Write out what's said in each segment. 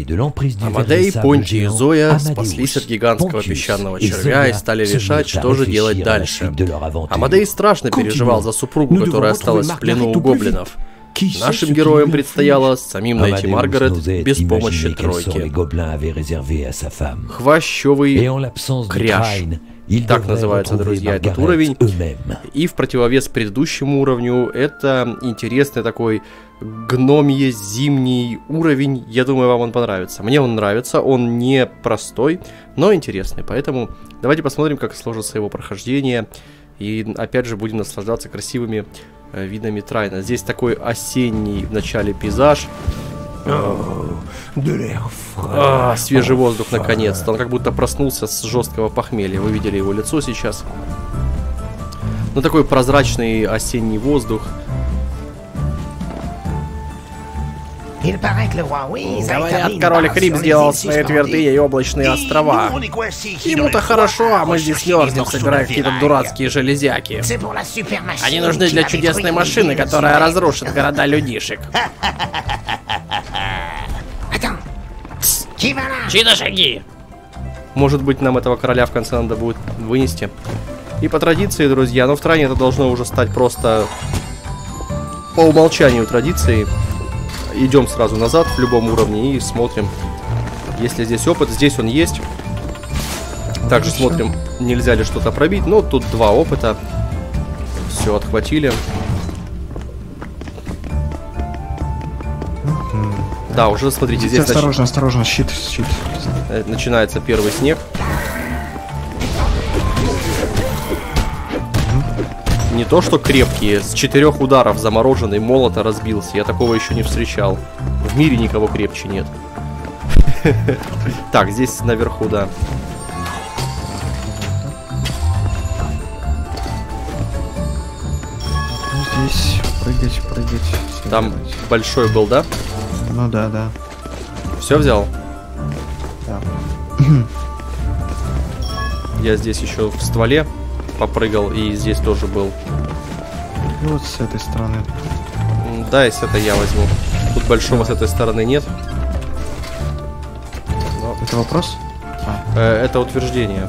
Амадей, Понти и Зоя спаслись от гигантского песчаного червя и стали решать, что же делать дальше. Амадей страшно переживал за супругу, которая осталась в плену у гоблинов. Нашим героям предстояло самим найти Маргарет без помощи тройки. Хвощевый кряж. Так называется, друзья, этот уровень. И в противовес предыдущему уровню, это интересный такой гномье зимний уровень. Я думаю, вам он понравится. Мне он нравится, он не простой, но интересный. Поэтому давайте посмотрим, как сложится его прохождение. И опять же будем наслаждаться красивыми видами Трайна. Здесь такой осенний в начале пейзаж. Свежий воздух наконец-то. Он как будто проснулся с жесткого похмелья. Вы видели его лицо сейчас. Ну, такой прозрачный осенний воздух. Говорят, король Хрип сделал свои твердые и облачные острова. Ему-то хорошо, а мы здесь мерзнем, собирая какие-то дурацкие железяки. Они нужны для чудесной машины, которая разрушит города людишек. Чьи-то шаги! Может быть, нам этого короля в конце надо будет вынести. И по традиции, друзья, но в Трайне это должно уже стать просто по умолчанию традицией. Идем сразу назад в любом уровне и смотрим, если здесь опыт. Здесь он есть. Также смотрим, нельзя ли что-то пробить. Но тут 2 опыта. Все, отхватили. Да, уже смотрите, здесь... Осторожно, осторожно, щит. Начинается первый снег. Не то что крепкие, с 4 ударов замороженный молота разбился. Я такого еще не встречал. В мире никого крепче нет. Так, здесь наверху, да. Здесь прыгать. Там большой был, да? Ну да. Все взял? Да. Я здесь еще в стволе попрыгал, и здесь тоже был. И вот с этой стороны. Да, и с этой я возьму. Тут большого с этой стороны нет. Но... Это вопрос? Это утверждение.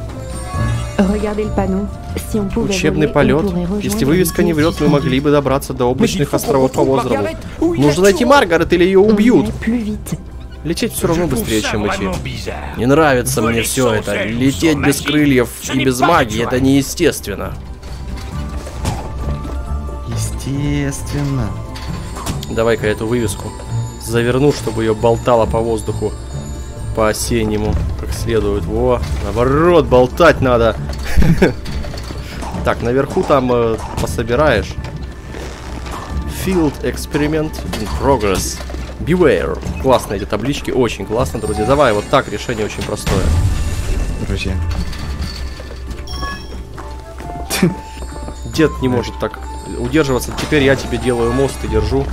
Учебный полет. Если вывеска не врет, мы могли бы добраться до облачных островов по воздуху. Нужно найти Маргарет, или ее убьют. Лететь все равно быстрее, чем идти. Не нравится мне все это. Лететь без крыльев и без магии — это неестественно. Естественно. Давай-ка эту вывеску заверну, чтобы ее болтало по воздуху. По-осеннему, как следует. Во, наоборот, болтать надо. Так, наверху там пособираешь. Field Experiment in Progress. Beware. Классные эти таблички, очень классно, друзья. Давай, вот так, решение очень простое. Друзья. Дед не может так удерживаться. Теперь я тебе делаю мост и держу.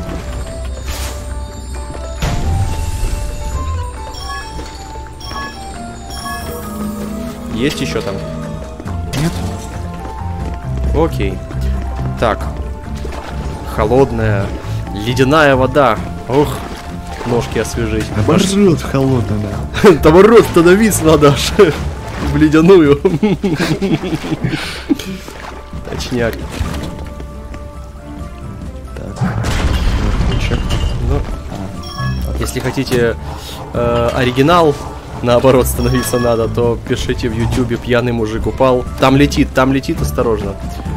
Есть еще там? Нет. Окей. Так. Холодная, ледяная вода. Ух, ножки освежить. Наоборот, холодно, да. Наоборот, становиться надо аж в ледяную. Точняк. Так. Ну, если хотите оригинал, наоборот, становиться надо, то пишите в ютубе «Пьяный мужик упал». Там летит, осторожно.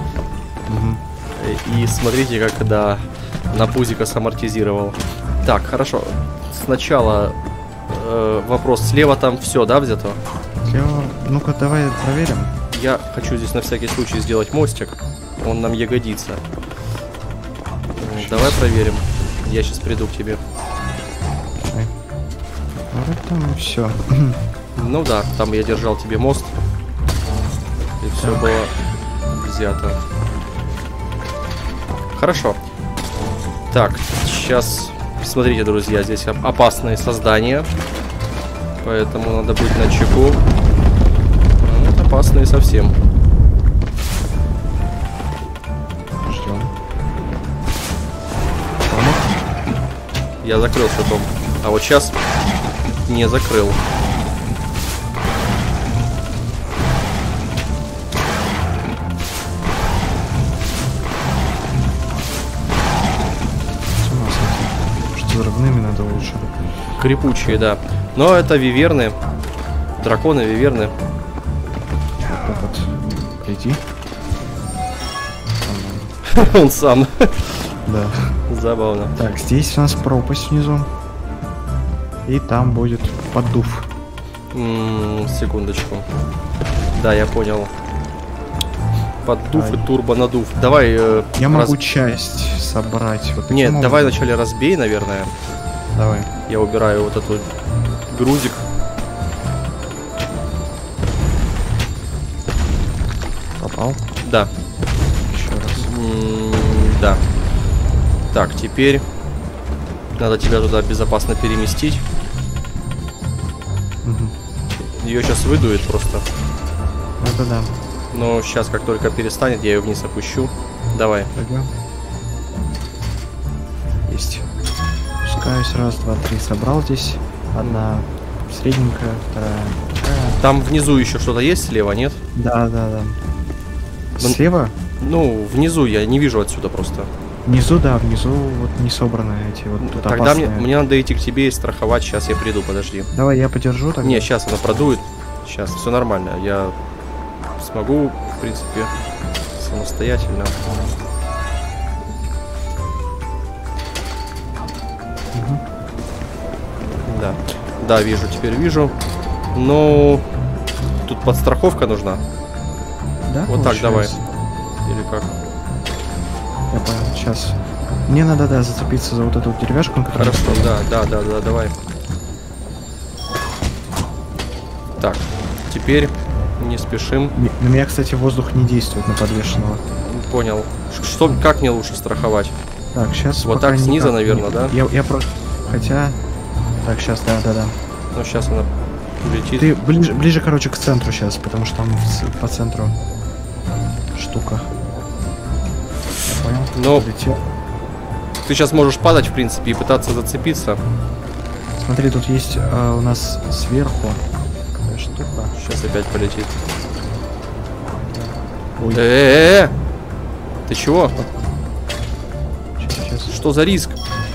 И смотрите, как да, на пузико самортизировал. Так, хорошо. Сначала вопрос. Слева там все, да, взято? Слева. Ну-ка, давай проверим. Я хочу здесь на всякий случай сделать мостик. Он нам ягодится. Давай проверим. Я сейчас приду к тебе. Вот там все. Ну да, там я держал тебе мост. И все было взято. Хорошо. Так, сейчас... Смотрите, друзья, здесь опасные создания. Поэтому надо быть начеку. Вот опасные совсем. Ждем. Я закрыл шатом. А вот сейчас не закрыл. Взрывными надо лучше. Крепучие, да. Но это виверны. Драконы, виверны. Вот так вот. Иди. Он сам. Да. Забавно. Так, здесь у нас пропасть внизу. И там будет поддув. Секундочку. Да, я понял. Поддув и турбонадув. Давай... я могу часть собрать. Вот Нет, образом. давай вначале разбей, наверное. Давай. Я убираю вот этот грузик. Попал? Да. Еще раз. Да. Так, теперь надо тебя туда безопасно переместить. Угу. Ее сейчас выдует просто. Это да. Но сейчас, как только перестанет, я ее вниз опущу. Давай. Ага. Есть. Пускаюсь. Раз, два, три. Собрал здесь. Одна средненькая, вторая такая. Там внизу еще что-то есть слева, нет? Да, да, да. Слева? Ну, внизу я не вижу отсюда просто. Внизу, да, внизу вот не собраны эти вот тут Тогда опасные. мне надо идти к тебе и страховать. Сейчас я приду, подожди. Давай я подержу тогда. Не, сейчас она продует. Сейчас, все нормально. Я смогу, в принципе, самостоятельно. Угу. Да. Да, вижу, теперь вижу. Ну, тут подстраховка нужна. Да? Вот так, давай. Получается? Или как? Я понял, сейчас. Мне надо, да, зацепиться за вот эту вот деревяшку, которая... Хорошо, да, давай. Так, теперь не спешим. На меня, кстати, воздух не действует на подвешенного. Понял. Что, как мне лучше страховать? Так, сейчас. Вот так снизу, наверное, да? Я просто. Хотя. Так, сейчас, да. Ну, сейчас она улетит. Ты ближе, короче, к центру сейчас, потому что там по центру штука. Я понял. Но Полетел. ты сейчас можешь падать, в принципе, и пытаться зацепиться. Смотри, тут есть у нас сверху такая штука. Сейчас опять полетит. Ой. Ты чего? Сейчас. Что за риск?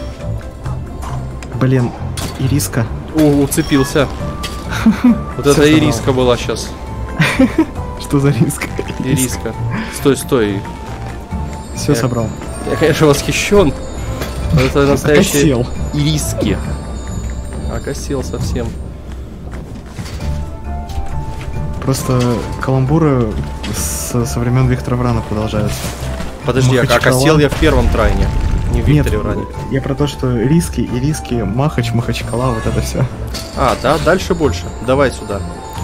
Блин, ириска. Уцепился. Вот это ириска была сейчас. Что за риск? Ириска. Стой. Все собрал. Я, конечно, восхищен. Но это настоящие Окосел. ириски. Окосел совсем. Просто каламбуры со времен Виктора Врана продолжаются. Подожди, окосел я в первом трайне. Не в Викторе Вране. Я про то, что ириски, Махач, Махачкала, вот это все. А, да, дальше больше. Давай сюда.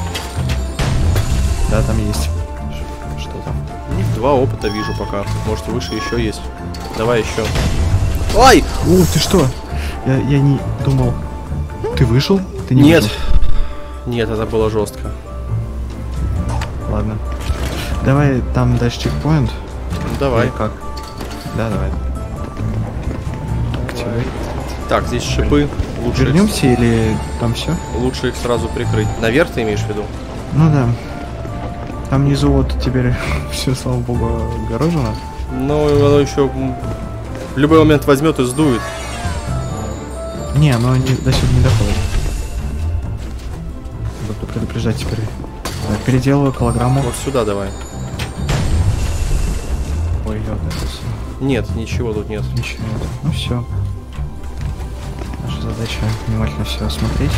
Да, там есть. Что там? 2 опыта вижу пока. Может, выше еще есть. Давай еще. Ой! О, ты что? Я не думал. Ты вышел? Ты не Нет. вышел? Нет, это было жестко. Ладно. Давай там дальше чекпоинт. Ну, давай. Или как? Да, давай. Активируй. Так, здесь шипы. Лучше Вернемся или там все? Лучше их сразу прикрыть. Наверх ты имеешь в виду? Ну да. Там внизу вот теперь все, слава богу, огорожено. Ну, оно еще в любой момент возьмет и сдует. Не, оно до сюда не доходит. Буду предупреждать теперь. Так, переделываю колограмму. Вот сюда давай. Ой, ёд, это всё. Нет, ничего тут нет. Ничего нет. Ну все. Наша задача внимательно все осмотреть.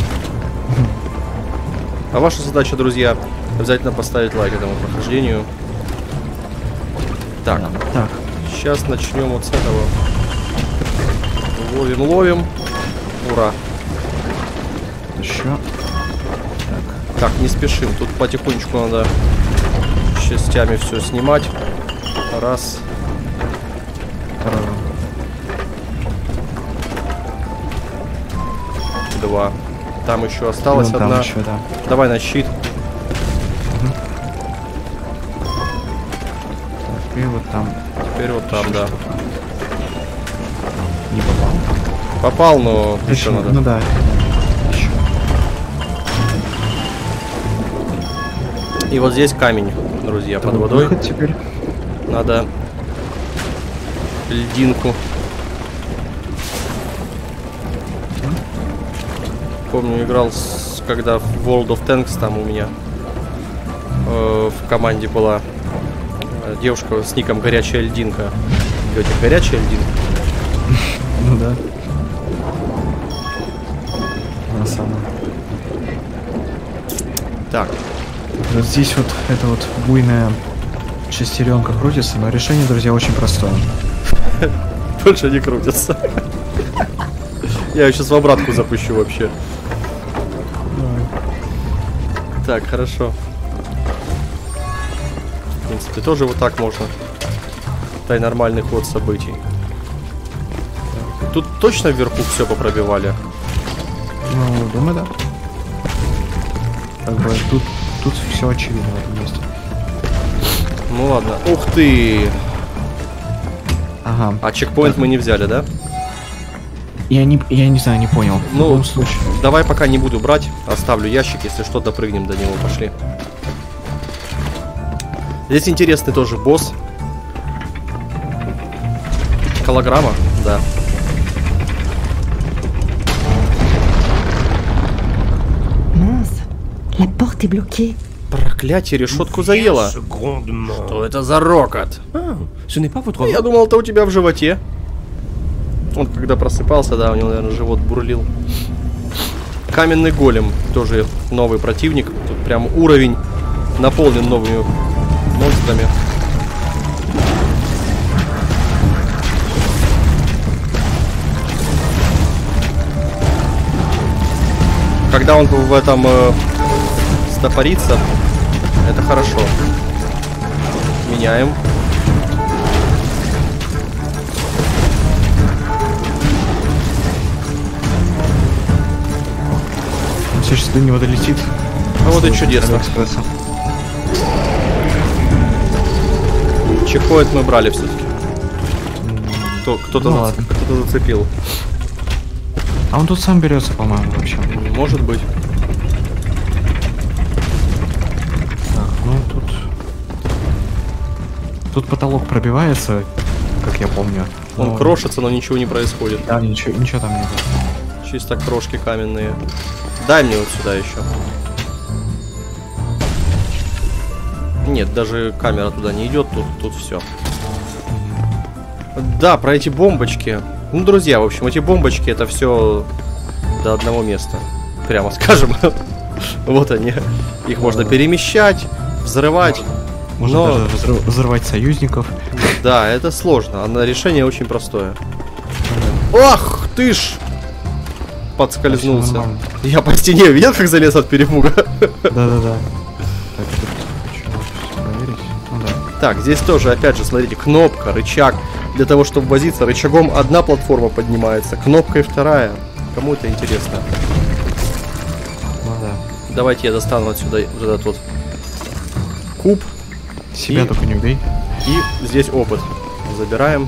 А ваша задача, друзья, обязательно поставить лайк этому прохождению. Так, Так. сейчас начнем вот с этого. Ловим. Ура. Еще. Так, не спешим. Тут потихонечку надо частями все снимать. Раз. Второй. 2. Там еще осталась Вон там одна. еще, да. Давай на щит. Так, и вот там. Теперь вот там, да. Не попал. Попал, но еще надо. Ну да. Еще. И вот здесь камень, друзья, под водой. Теперь. Надо льдинку. Помню, играл, когда в World of Tanks там у меня в команде была девушка с ником Горячая Льдинка. Говорите, горячая льдинка? Ну да. На самом. Так. Вот здесь вот эта вот буйная шестеренка крутится, но решение, друзья, очень простое. Больше не крутится. Я сейчас в обратку запущу вообще. Так, хорошо. В принципе, тоже вот так можно. Это нормальный ход событий. Тут точно вверху все попробивали? Ну, думаю, да. Как бы тут все очевидно в этом месте. Ну ладно. Ух ты! Ага. А чекпоинт мы не взяли, да? Я не знаю, не понял. Ну, в любом случае. Давай пока не буду брать. Оставлю ящик, если что, допрыгнем до него. Пошли. Здесь интересный тоже босс. Голограмма, да. La porte est bloquée. Проклятие, решетку заело. Что это за рокот? Я думал, это у тебя в животе. Он когда просыпался, да, у него, наверное, живот бурлил. Каменный голем, тоже новый противник. Тут прям уровень наполнен новыми монстрами. Когда он в этом стопорится, это хорошо. Меняем. Он все сейчас до него долетит. А вот и чудесно. Чекпоинт мы брали все-таки. Кто-то зацепил. А он тут сам берется, по-моему, вообще. Может быть. Так, ну тут потолок пробивается, как я помню. Он крошится, но ничего не происходит. Да, ничего там нет. Чисто крошки каменные. Дай мне вот сюда еще. Нет, даже камера туда не идет, тут все. Да, про эти бомбочки. Ну, друзья, в общем, эти бомбочки это все до одного места. Прямо скажем. Вот они. Их можно перемещать, взрывать. Можно даже взрывать союзников. Да, это сложно. А решение очень простое. Ах ты ж! Подскользнулся. Я по стене видел, как залез от перепуга? Да-да-да. Так, тут хочу проверить. Ну да. Так, здесь тоже, опять же, смотрите, кнопка, рычаг. Для того, чтобы возиться, рычагом одна платформа поднимается, кнопкой вторая. Кому это интересно? Ну да. Давайте я достану отсюда вот этот вот куб. Себя только не убей. И здесь опыт. Забираем.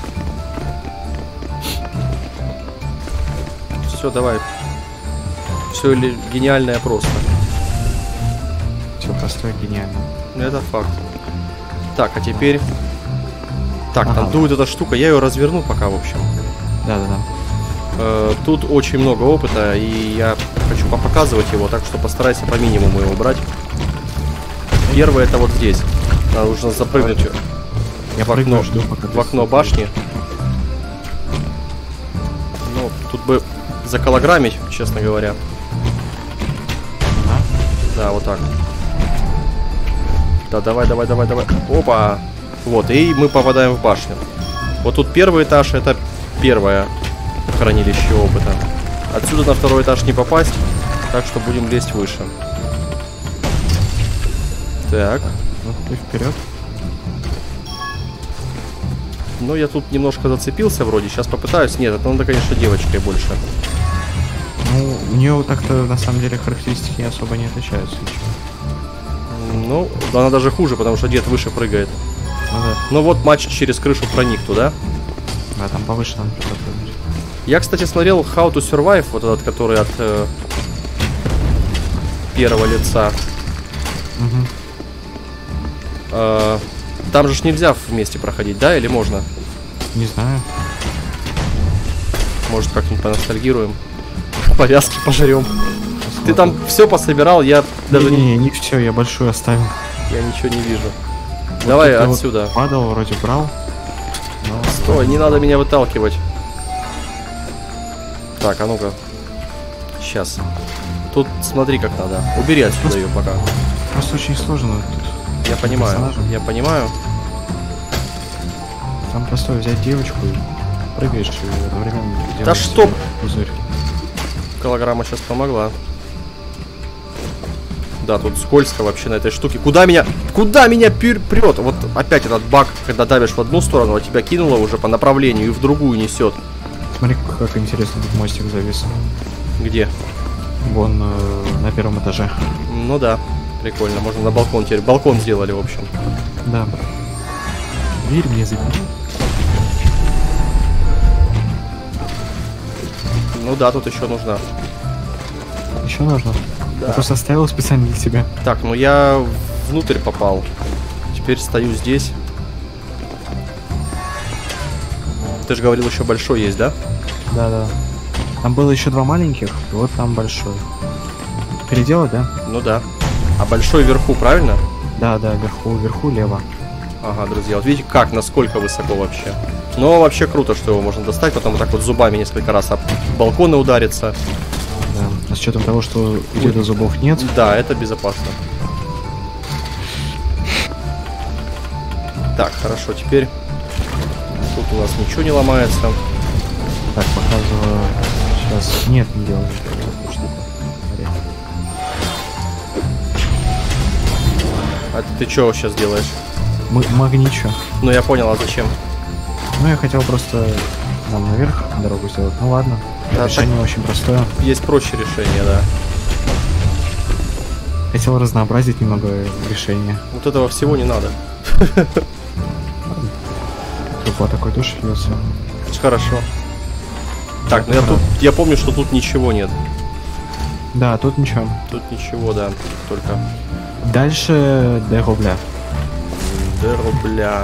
Все, давай. Все гениальное просто. Все простое, гениально. Это факт. Так, а теперь... Так, ага. Там дует эта штука. Я ее разверну пока, в общем. Да-да-да. Тут очень много опыта, и я хочу показывать его, так что постарайся по минимуму его брать. Первое это вот здесь. Нужно запрыгнуть в окно башни. Ну, тут бы заколограммить, честно говоря. Да, вот так. Да, давай. Опа! Вот, и мы попадаем в башню. Вот тут первый этаж, это первое хранилище опыта. Отсюда на второй этаж не попасть, так что будем лезть выше. Так. Ну, ты вперед. Ну, я тут немножко зацепился вроде. Сейчас попытаюсь. Нет, это надо, конечно, девочкой больше. Ну, у нее так-то на самом деле характеристики особо не отличаются. Ну, она даже хуже, потому что дед выше прыгает. Ну да. Ну вот матч через крышу проник туда. Да, там повыше надо прыгнуть. Я, кстати, смотрел How to Survive, вот этот, который от первого лица. Угу. Там же ж нельзя вместе проходить, да? Или можно? Не знаю. Может, как-нибудь поностальгируем. Повязки пожрем. Ты там все пособирал, я даже не все, я большую оставил. Я ничего не вижу. Вот давай отсюда. Вот падал, вроде брал. Но... Стой, не надо меня выталкивать. Так, а ну-ка. Сейчас. Тут смотри, как надо. Убери отсюда ее пока. Просто очень сложно тут. Я понимаю, я понимаю. Там просто взять девочку и прыгаешь и одновременно... Да что? Пузырь. Голограмма сейчас помогла. Да, тут скользко вообще на этой штуке. Куда меня прет? Вот опять этот баг, когда давишь в одну сторону, а тебя кинуло уже по направлению и в другую несет. Смотри, как интересно тут мостик завис. Где? Вон на первом этаже. Ну да, прикольно. Можно на балкон теперь. Балкон сделали, в общем. Да. Дверь мне забери. Ну да, тут еще нужна. Еще нужно? Да. Я просто оставил специально для тебя. Так, ну я внутрь попал. Теперь стою здесь. Ты же говорил, еще большой есть, да? Да. Там было еще два маленьких, и вот там большой. Переделать, да? Ну да. А большой вверху, правильно? Да, вверху лево. Ага, друзья, вот видите, как, насколько высоко вообще. Но вообще круто, что его можно достать, потом вот так вот зубами несколько раз об балконы удариться. Да, а с учетом того, что где-то зубов нет. Да, это безопасно. Так, хорошо, теперь тут у нас ничего не ломается. Так, показываю. Сейчас. Нет, не делаю. А ты что сейчас делаешь? Магничу. Ну я понял, а зачем? Ну я хотел просто нам наверх дорогу сделать. Ну ладно. Да, решение так... очень простое. Есть проще решение, да. Хотел разнообразить немного решения. Вот этого всего не надо. Тупо такой душ льется. Хорошо. Так, ну я помню, что тут ничего нет. Да, тут ничего. Тут ничего, да, только. Дальше до рубля. До рубля.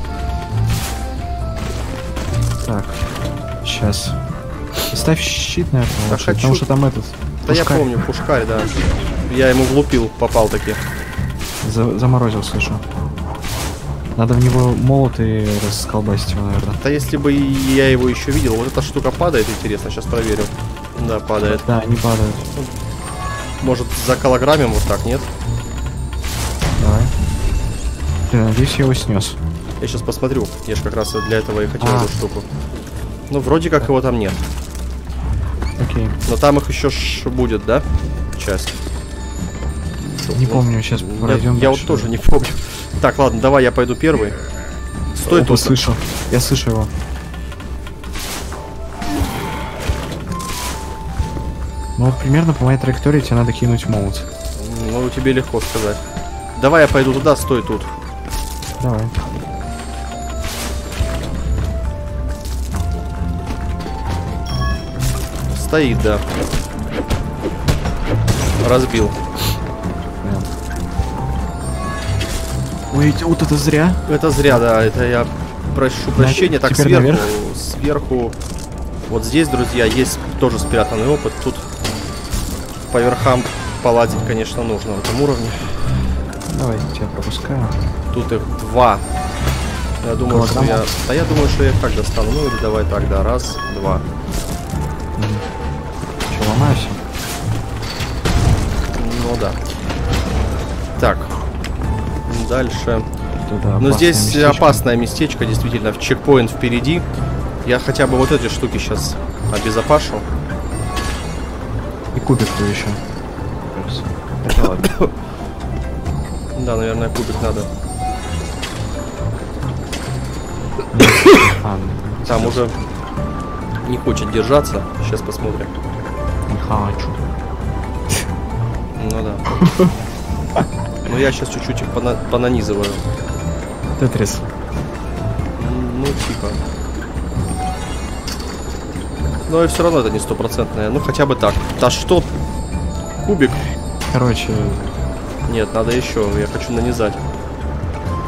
Так, сейчас. Ставь щит, наверное, да лучше, потому что там этот. Да пушкарь. Я помню, пушкарь, да. Я ему влупил, попал таки. Заморозил, слышу. Надо в него молот и расколбасить его, наверное. Да если бы я его еще видел, вот эта штука падает, интересно, сейчас проверю. Да, падает. Да, не падает. Может, за колограммем вот так, нет? Давай. Блин, надеюсь, я его снес. Я сейчас посмотрю. Я же как раз для этого и хотел эту штуку. Ну, вроде как его там нет. Окей. Но там их еще будет, да? Часть. Не помню, сейчас пройдем. Я вот тоже не помню. Так, ладно, давай я пойду первый. Стой тут. Слышу. Я слышу его. Ну вот примерно по моей траектории тебе надо кинуть молот. Ну, тебе легко сказать. Давай я пойду туда, стой тут. Давай. Стоит, да. Разбил. Ой, вот это зря. Это зря, да. Это я прошу прощения. Так, сверху. Вот здесь, друзья, есть тоже спрятанный опыт. Тут по верхам полазить, конечно, нужно в этом уровне. Давай, я тебя пропускаю. Тут их два. Я думаю, что я... Да я думаю, что я их так достану. Ну или давай так, да. Раз, два. Че, ломаешься? Ну да. Так. Дальше. Но здесь местечко. опасное местечко, действительно. В чекпоинт впереди. Я хотя бы вот эти штуки сейчас обезопашу. И кубик-то еще. Хотя ладно. Да, наверное, кубик надо. Там уже не хочет держаться. Сейчас посмотрим. Не хочу. Ну да. Ну я сейчас чуть-чуть их понанизываю. Тетрис. Ну типа. Но и все равно это не стопроцентное. Ну хотя бы так. Да что? Кубик. Короче. Нет, надо еще. Я хочу нанизать.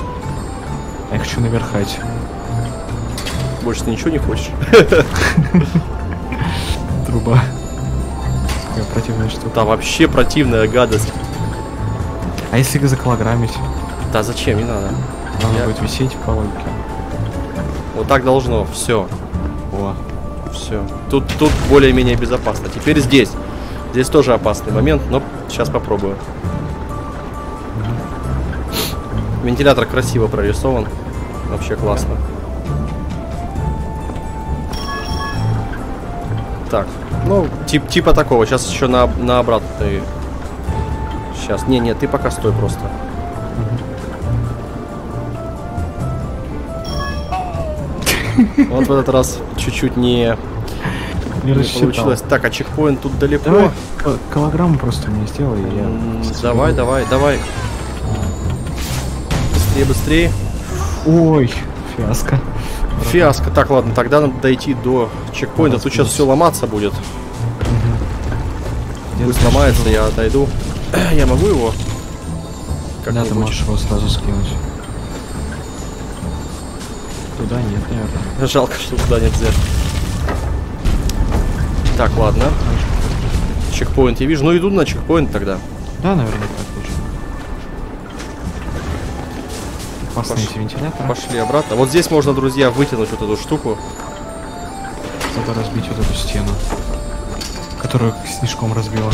Я хочу наверхать. Больше ты ничего не хочешь? Труба. Какая противная штука. Да, вообще противная гадость. А если заколограммить? Да зачем, не надо. Должно будет висеть по логике. Вот так должно, все. О. Все. Тут более-менее безопасно. Теперь здесь. Здесь тоже опасный момент, но сейчас попробую. Вентилятор красиво прорисован. Вообще классно. Так, ну, типа такого. Сейчас еще на обратной. Сейчас. Не, ты пока стой просто. Вот в этот раз чуть-чуть не получилось. Так, а чекпоинт тут далеко. Давай килограмм просто мне сделай. Давай. Быстрее. Ой, фиаско. Фиаско. Так, ладно, тогда надо дойти до чекпоинта. Тут сейчас все ломаться будет. Пусть ломается, я отойду. Я могу его? Да, ты можешь его сразу скинуть. Туда нет, наверное. Жалко, что туда нельзя. Так, ладно. Чекпоинт я вижу. Ну, иду на чекпоинт тогда. Да, наверное, так лучше. Опасные эти вентиляторы. Пошли обратно. Вот здесь можно, друзья, вытянуть вот эту штуку. Чтобы разбить вот эту стену, которую снежком разбила.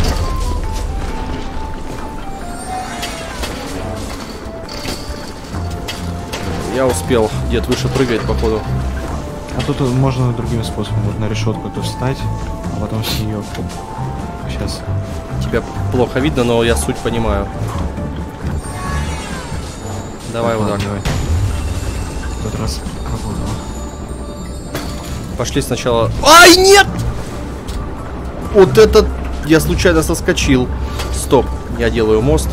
Я успел. Дед выше прыгает, походу. А тут можно другим способом. Вот на решетку тут встать, а потом с нее. Сейчас. Тебя плохо видно, но я суть понимаю. Давай вот так. Давай. В тот раз работало. Пошли сначала. Ай, нет! Вот это я случайно соскочил. Стоп. Я делаю мост.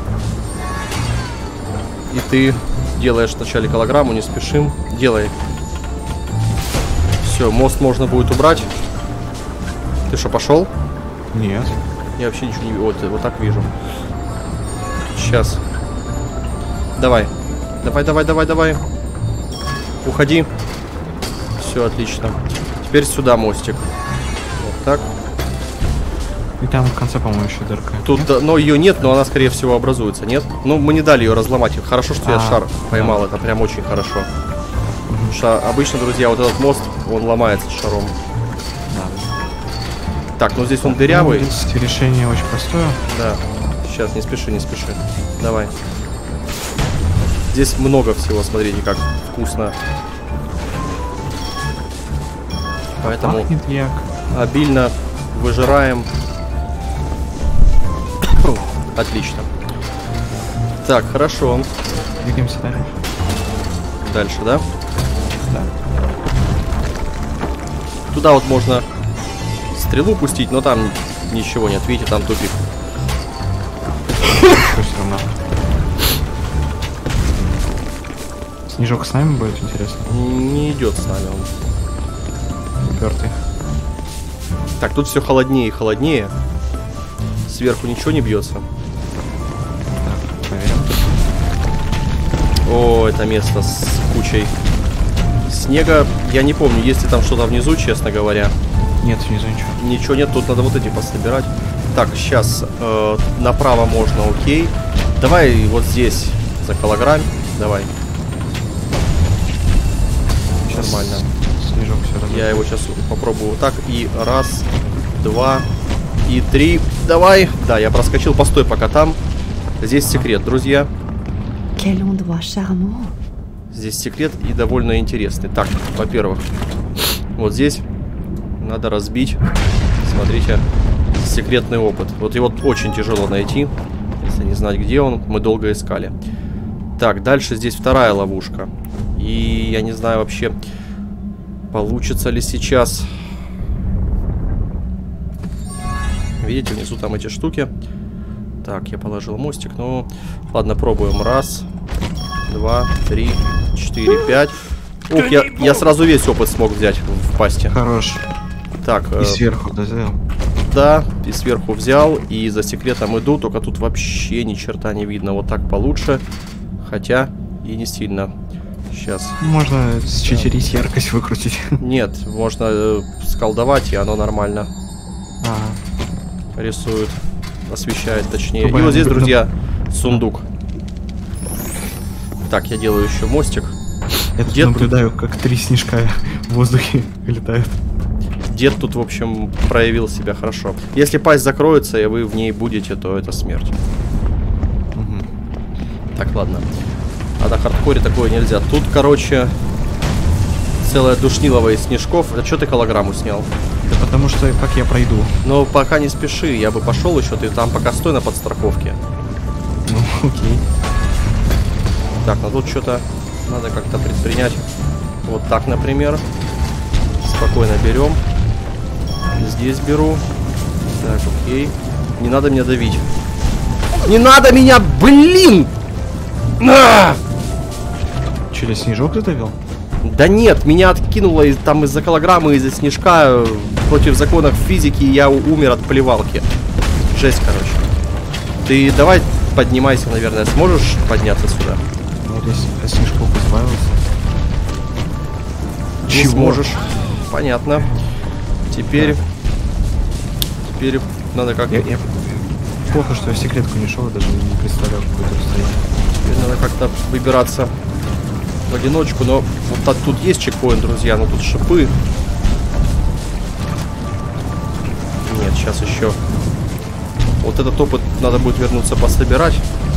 И ты делаешь вначале килограмму, не спешим. Делай. Все, мост можно будет убрать. Ты что, пошел? Нет. Я вообще ничего не вижу. Вот так вижу. Сейчас. Давай. Давай. Уходи. Все, отлично. Теперь сюда мостик. Вот так. И там в конце, по-моему, еще дырка. Тут, да, но ее нет, но она, скорее всего, образуется, нет? Ну, мы не дали ее разломать. Хорошо, что я шар поймал, это прям очень хорошо. Потому что обычно, друзья, вот этот мост, он ломается шаром. Да. Так, ну здесь он дырявый. Ну, решение очень простое. Да. Сейчас, не спеши. Давай. Здесь много всего, смотрите, как вкусно. Поэтому обильно выжираем. Отлично. Так, хорошо. Двигаемся дальше. Дальше, да? Да. Туда вот можно стрелу пустить, но там ничего нет. Видите, там тупик. Все равно. Снежок с нами будет, интересно? Не идет с нами он. Упертый. Так, тут все холоднее и холоднее. Сверху ничего не бьется. Так, проверим. О, это место с кучей снега. Я не помню, есть ли там что-то внизу, честно говоря. Нет, внизу ничего. Ничего нет, тут надо вот эти пособирать. Так, сейчас направо можно, окей. Давай вот здесь за килограмм. Давай. Сейчас нормально. Снежок все разобьет. Я его сейчас попробую вот так. И раз, два, и три. Давай. Да, я проскочил. Постой пока там. Здесь секрет, друзья. Здесь секрет и довольно интересный. Так, во-первых, вот здесь надо разбить. Смотрите, секретный опыт. Вот его очень тяжело найти, если не знать, где он. Мы долго искали. Так, дальше здесь вторая ловушка. И я не знаю вообще, получится ли сейчас. Видите, внизу там эти штуки. Так, я положил мостик. Ну, ладно, пробуем. Раз, два, три, 4, 5. Ух, я сразу весь опыт смог взять в пасти. Хорош. Так. И сверху взял. Да, и сверху взял. И за секретом иду. Только тут вообще ни черта не видно. Вот так получше. Хотя и не сильно. Сейчас. Можно считерить, яркость выкрутить. Нет, можно сколдовать, и оно нормально рисует. Освещает, точнее. И вот здесь, друзья, сундук. Так, я делаю еще мостик. Я тут наблюдаю, как 3 снежка в воздухе летают. Дед тут, в общем, проявил себя хорошо. Если пасть закроется, и вы в ней будете, то это смерть. Угу. Так, ладно. А на хардкоре такое нельзя. Тут, короче, целая душнилова из снежков. А что ты голограмму снял? Да потому что как я пройду? Ну, пока не спеши. Я бы пошел еще. Ты там пока стой на подстраховке. Ну, окей. Так, ну тут что-то надо как-то предпринять. Вот так, например. Спокойно берем. Здесь беру. Так, окей. Не надо меня давить. Не надо меня, блин! Через снежок задавил? Да нет, меня откинуло там из-за голограммы, из-за снежка. Против законов физики я умер от плевалки. Жесть, короче. Ты давай поднимайся, наверное. Сможешь подняться сюда? Вот здесь от снежков избавился. Не сможешь. Понятно. Теперь... Да. Теперь надо как-то... Я... Плохо, что я в секретку не шел, я даже не представлял, какое это расстояние. Теперь надо как-то выбираться в одиночку, но вот тут есть чекпоинт, друзья, но тут шипы. Нет, сейчас еще. Вот этот опыт надо будет вернуться пособирать.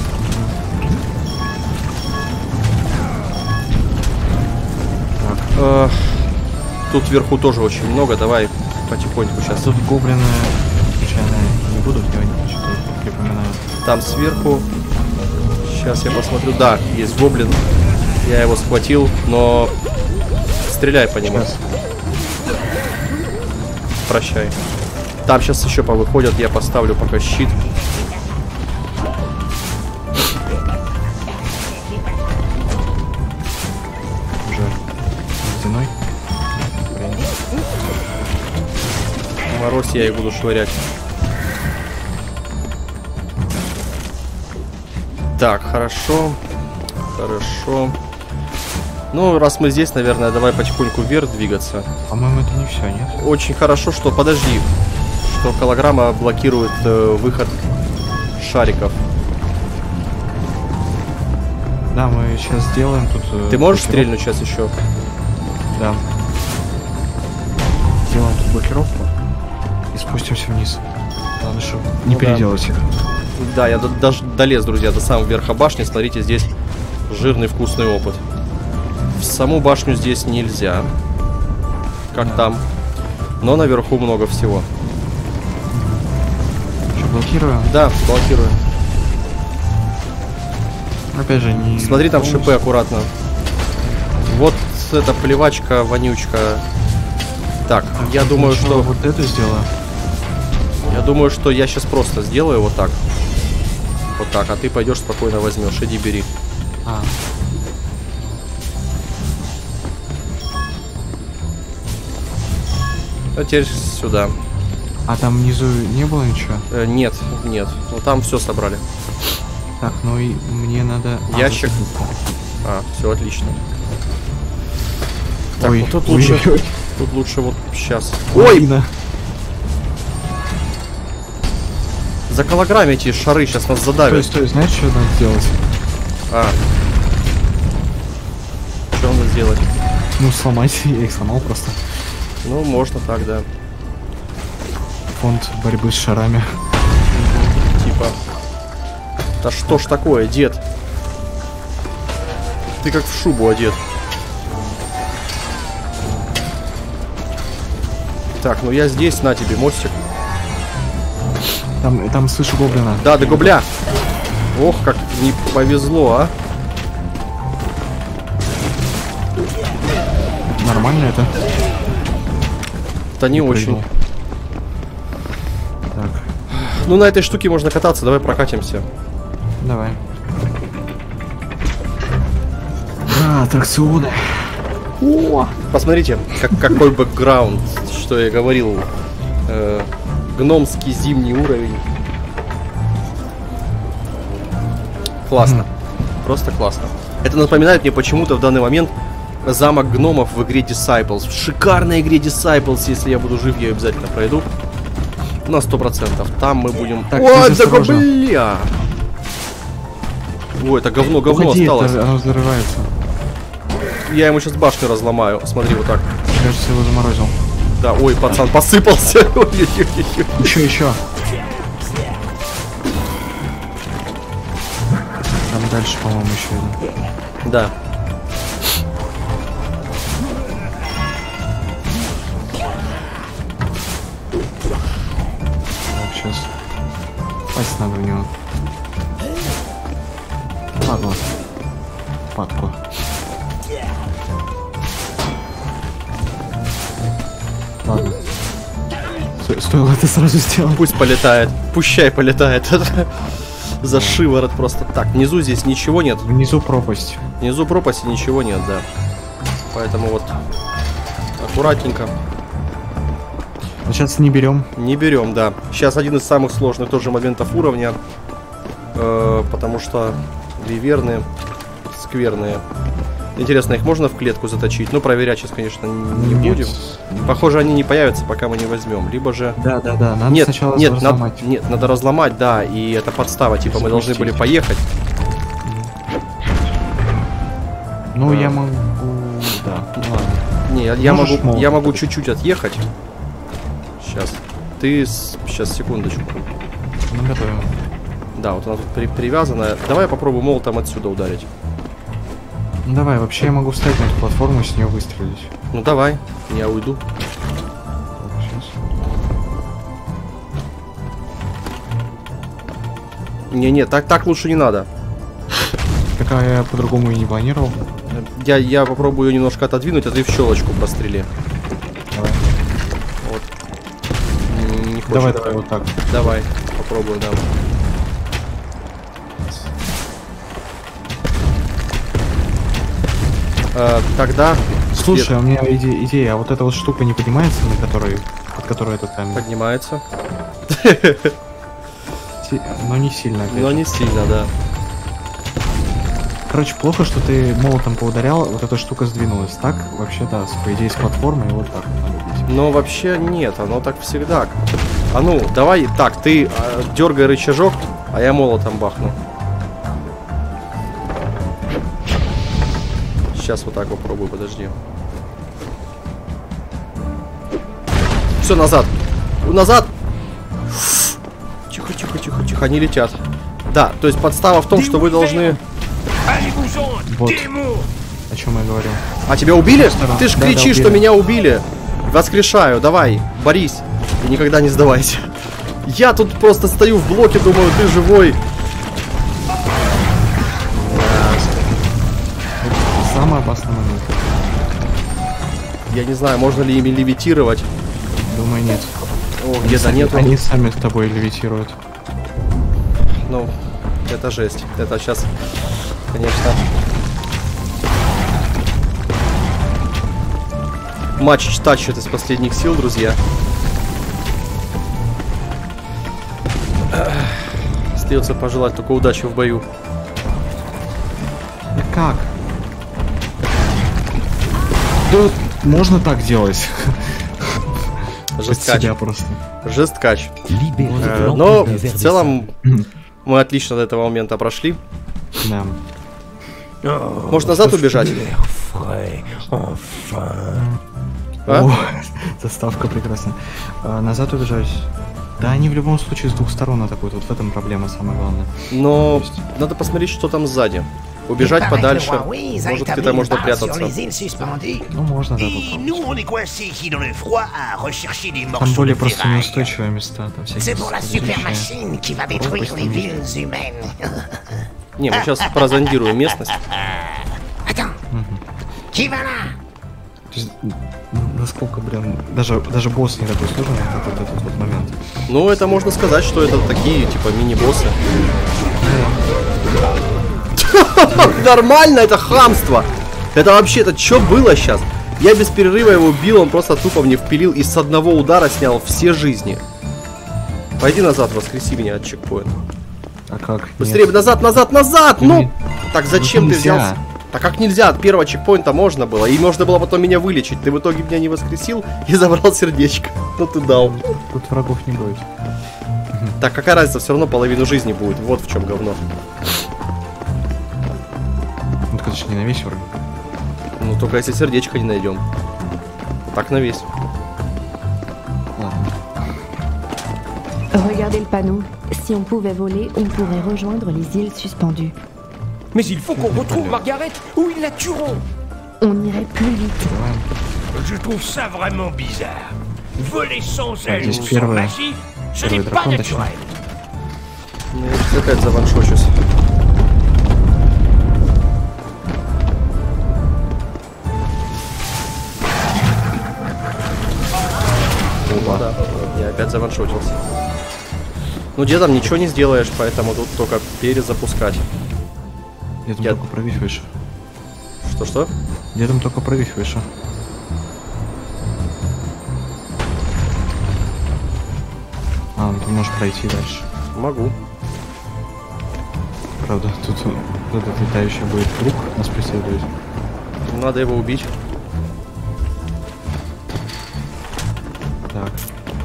Так. Тут вверху тоже очень много, давай потихоньку сейчас. Тут гоблины, случайно, не будут, я что-то припоминаю. Там сверху. Сейчас я посмотрю. Да, есть гоблин. Я его схватил, но стреляй по нему. Сейчас. Прощай. Там сейчас еще повыходят, я поставлю пока щит. Уже стеной. Мороз я их буду швырять. Так, хорошо. Хорошо. Ну, раз мы здесь, наверное, давай потихоньку вверх двигаться. По-моему, это не все, нет? Очень хорошо, что... Подожди. Что голограмма блокирует выход шариков. Да, мы сейчас сделаем тут... Ты можешь стрельнуть сейчас еще? Да. Сделаем тут блокировку. И спустимся вниз. Надо, чтобы не переделать их. Да, я даже долез, друзья, до самого верха башни. Смотрите, здесь жирный вкусный опыт. В саму башню здесь нельзя. Как там. Но наверху много всего. Что, блокируем? Да, блокируем. Опять же, не... Смотри, там шипы аккуратно. Вот эта плевачка, вонючка. Так, я думаю, что... Вот это сделаю. Я думаю, что я сейчас просто сделаю вот так. Вот так, а ты пойдешь спокойно возьмешь. Иди бери. А теперь сюда. А там внизу не было ничего? Нет, нет. Ну там все собрали. Так, ну и мне надо... Ящик. Все отлично. Так, ой, вот тут лучше. Тут лучше вот сейчас. Ой! За голограмме эти шары сейчас нас задавят. Стой, знаешь, что надо сделать? Что надо сделать? Ну, сломать. Я их сломал просто. Ну, можно так, да. Фонд борьбы с шарами. Типа. Да что ж такое, дед? Ты как в шубу одет. Так, ну я здесь, на тебе мостик. Там слышу гоблина. Да, до гобля. Ох, как не повезло, а. Нормально это? Да не очень. Так. Ну, на этой штуке можно кататься, давай прокатимся. Давай. Да, аттракционы. О! Посмотрите, какой бэкграунд, что я говорил. Гномский зимний уровень. Классно. Просто классно. Это напоминает мне почему-то в данный момент замок гномов в игре Disciples. В шикарной игре Disciples, если я буду жив, я ее обязательно пройду. На 100%. Там мы будем... Так, ой, да бля! Ой, это говно Уходи, осталось. Оно взрывается. Я ему сейчас башню разломаю. Смотри, вот так. Кажется, его заморозил. Да, ой, пацан посыпался. Еще. Там дальше, по-моему, еще один. Да. Так, сейчас. Пасть надо в него. Ладно. Падку. Ладно. Стоило это сразу сделать. Пусть полетает. Пущай полетает. За шиворот просто. Так, внизу здесь ничего нет. Внизу пропасть. Внизу пропасти ничего нет, да. Поэтому вот аккуратненько. Сейчас не берем. Не берем, да. Сейчас один из самых сложных тоже моментов уровня. Потому что виверны скверные. Интересно, их можно в клетку заточить? Ну, проверять сейчас, конечно, не будем. Похоже, они не появятся, пока мы не возьмем. Либо же... Да. Надо сначала разломать. Нет, надо разломать, да. И это подстава. Типа, мы должны были поехать. Ну, я могу... Да, ладно. Не, я могу чуть-чуть отъехать. Сейчас. Ты... Сейчас, секундочку. Ну, готовим. Да, вот она тут привязана. Давай я попробую молотом отсюда ударить. Ну, давай, вообще я могу встать на эту платформу и с нее выстрелить. Ну, давай. Я уйду. Сейчас. Не, так лучше не надо. Так, а я по-другому и не планировал. Я попробую ее немножко отодвинуть, а ты в щелочку прострели. Давай. Вот. Не хочет. Давай, вот так. Давай, попробую, да. Тогда... Слушай, у меня идея, а вот эта вот штука не поднимается, под которой этот камень? Поднимается. Но не сильно, опять. Но не сильно, да. Короче, плохо, что ты молотом поударял, вот эта штука сдвинулась. Так, вообще, да, по идее, с платформы и вот так надо бить. Но вообще нет, оно так всегда. А ну, давай так, ты дергай рычажок, а я молотом бахну. Сейчас вот так попробую, подожди. Все, назад. Назад! Тихо, они летят. Да, то есть подстава в том, что вы должны... Вот. О чем я говорил. А тебя убили? Ты ж да, кричишь, что меня убили. Воскрешаю, давай, борись. И никогда не сдавайся. Я тут просто стою в блоке, думаю, ты живой. Самый опасный момент. Я не знаю, можно ли ими левитировать. Думаю, нет. О, где-то нету. Они сами с тобой левитируют. Ну, это жесть. Это сейчас, конечно... Матч тащит из последних сил, друзья. Остается пожелать только удачи в бою. Да как? Тут можно так делать. Жесткач. Просто. Жесткач. Но в целом мы отлично до этого момента прошли. Да. Может назад убежать? А? О, заставка прекрасная. Назад убежать. Да, они в любом случае с двух сторон атакуют. Вот в этом проблема самая главная. Но надо посмотреть, что там сзади. Убежать подальше. Может, где-то можно прятаться. Ну, можно, да, попробовать. Там более просто неустойчивые места. Там всякие... Не, мы сейчас прозондируем местность. То есть, насколько, блин, даже босс не такой сложный, этот вот момент. Ну, это можно сказать, что это такие, типа, мини-боссы. Нормально, это хамство. Это вообще, это что было сейчас? Я без перерыва его бил, он просто тупо мне впилил и с одного удара снял все жизни. Пойди назад, воскреси меня от чекпоинта. А как? Быстрее, назад, назад, назад! Ну! Так зачем ты взялся? Так как нельзя? От первого чекпоинта можно было. И можно было потом меня вылечить. Ты в итоге меня не воскресил и забрал сердечко. Ну ты дал. Тут врагов не будет. Так какая разница? Все равно половину жизни будет. Вот в чем говно. Ну так это же не на весь уровень. Ну только если сердечко не найдем. Так на весь. Regardez le panneau. Si on pouvait voler, on pourrait rejoindre les îles suspendues. Mais il faut qu'on retrouve Margaret ou ils la tueront. On irait plus vite. Je trouve ça vraiment bizarre. Voler sans elle ou Здесь sans первый magie, ce n'est pas дракон, naturel. Ну, я сейчас опять заваншочусь. Опа. Да, я опять заваншотился. Ну где там ничего не сделаешь, поэтому тут только перезапускать. Где там только пробить выше. Что-что? Где там только пробить выше. А, ну ты можешь пройти дальше. Могу. Правда, тут этот летающий будет круг нас преследовать. Надо его убить. Так.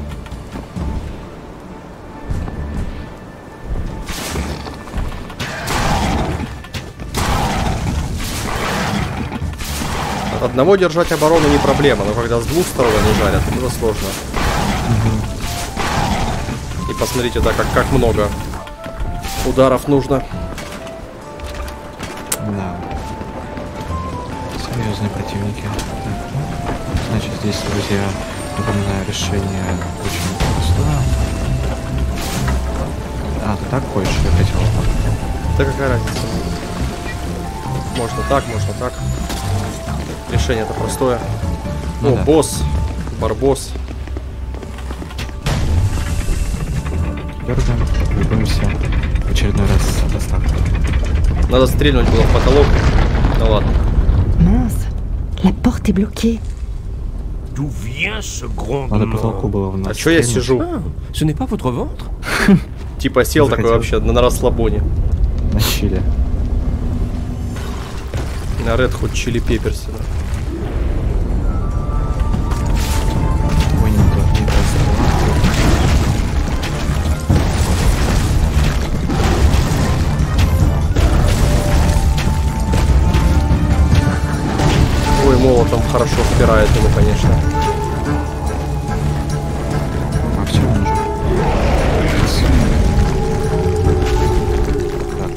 От одного держать оборону не проблема, но когда с двух сторон они жарят, это сложно. И посмотрите, да, как много ударов нужно. Да. Серьезные противники. Так. Значит, здесь, друзья, напоминаю, решение очень простое. А, ты так хочешь, я хотел. Да какая разница? Можно так, можно так. Решение-то простое. Ну, о, да. Босс. Барбос. Дергаем, любимся в очередной раз доставкой. Надо стрельнуть было в потолок. Ну ладно. Mince, la porte est bloquée. D'où vient ce Надо по потолку grondement? было в нас. А чё я стрельнуть. сижу? Ah, ce n'est pas votre ventre? Типа сел такой Захотел. вообще на расслабоне. На чили. На Red Hot Chili Peppers. Да. Ой, не то, не то. Ой, молотом хорошо впирает ему, конечно. А все, он уже. Так,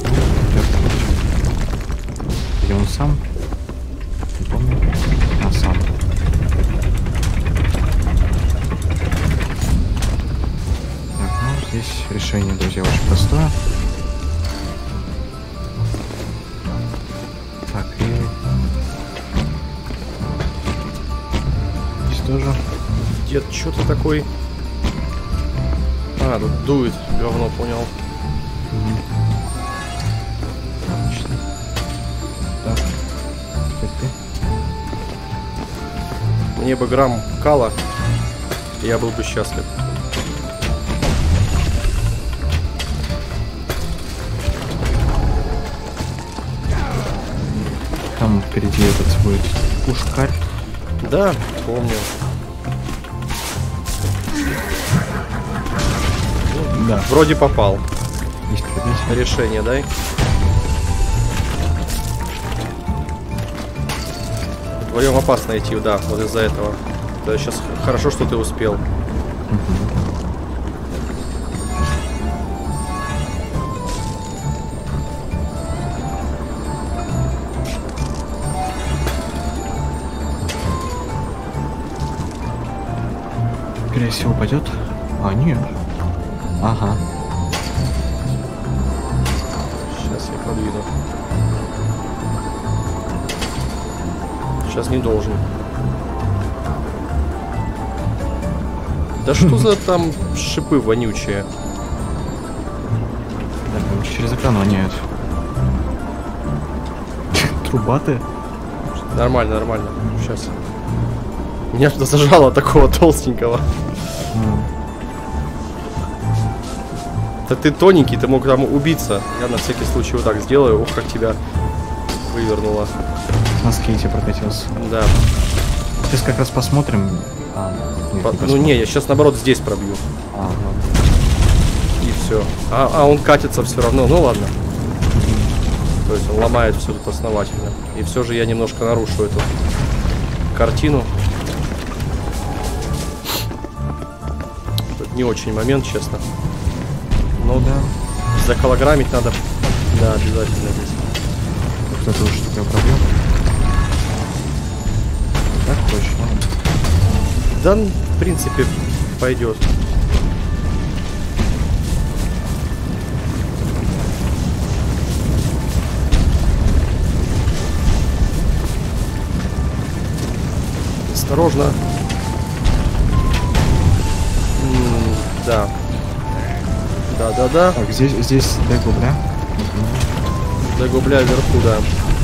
где он сам? Не помню. А, сам. Так, ну здесь решение, друзья, очень простое. Так, и... Здесь тоже. Дед, что ты такой? А, тут дует, говно, понял. Отлично. Так. Теперь ты. Мне бы грамм кала, и я был бы счастлив. Там впереди этот будет пушкарь. Да, помню. Да. Вроде попал. Есть пробить. Решение дай. Вдвоем опасно идти, да, вот из-за этого. Да, сейчас хорошо, что ты успел. Скорее всего, упадет. А, нет. Ага. Сейчас я подвину. Сейчас не должен. Да что за там шипы вонючие? Да, там через экран воняют. Трубаты. Нормально, нормально. Сейчас. Меня туда зажало такого толстенького. Да ты тоненький, ты мог там убиться. Я на всякий случай вот так сделаю. Ох, как тебя вывернуло. На скейте прокатился. Да. Сейчас как раз посмотрим. Ну не, я сейчас наоборот здесь пробью. И все. А он катится все равно. Ну ладно. То есть он ломает все тут основательно. И все же я немножко нарушу эту картину. Тут не очень момент, честно. Но да. Заколограммить надо. Да, обязательно здесь. Кто-то уже такое пробил. Так точно. Да, в принципе, пойдет. Осторожно. Да. Да. Так, здесь дегубля. Дегубля вверху, да.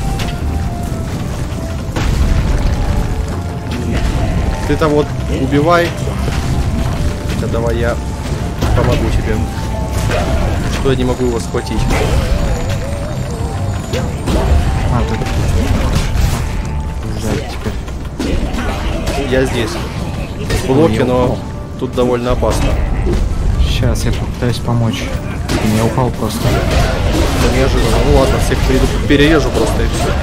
Ты там вот убивай. Хотя давай я помогу тебе. Что я не могу его схватить? Тут уезжает теперь. Я здесь. В блоке, но тут довольно опасно. Сейчас я попытаюсь помочь. Я упал просто. Неожиданно. Ну ладно, всех перережу просто и все.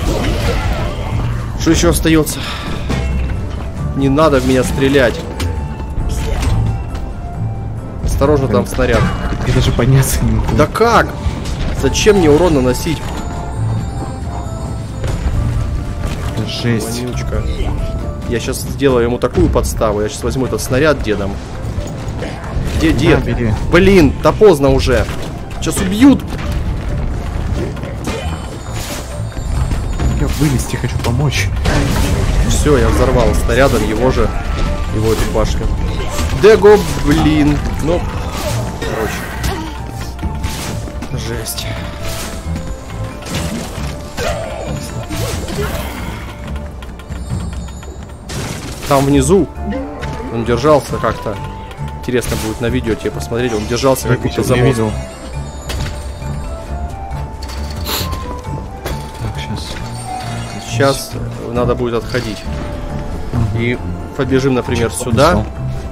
Что еще остается? Не надо в меня стрелять. Осторожно, там снаряд. Я даже подняться не могу. Да как? Зачем мне урон наносить? Жесть. Вонючка. Я сейчас сделаю ему такую подставу. Я сейчас возьму этот снаряд дедом. Где дед? Бери. Блин, да поздно уже. Сейчас убьют. Я вылезти хочу помочь. Все, я взорвал снарядом его же. Его эту башню. Дего, блин. Ну, короче. Жесть. Там внизу он держался как-то. Интересно будет на видео тебе посмотреть. Он держался как будто за мост. Так, сейчас надо будет отходить. И побежим, например, сюда.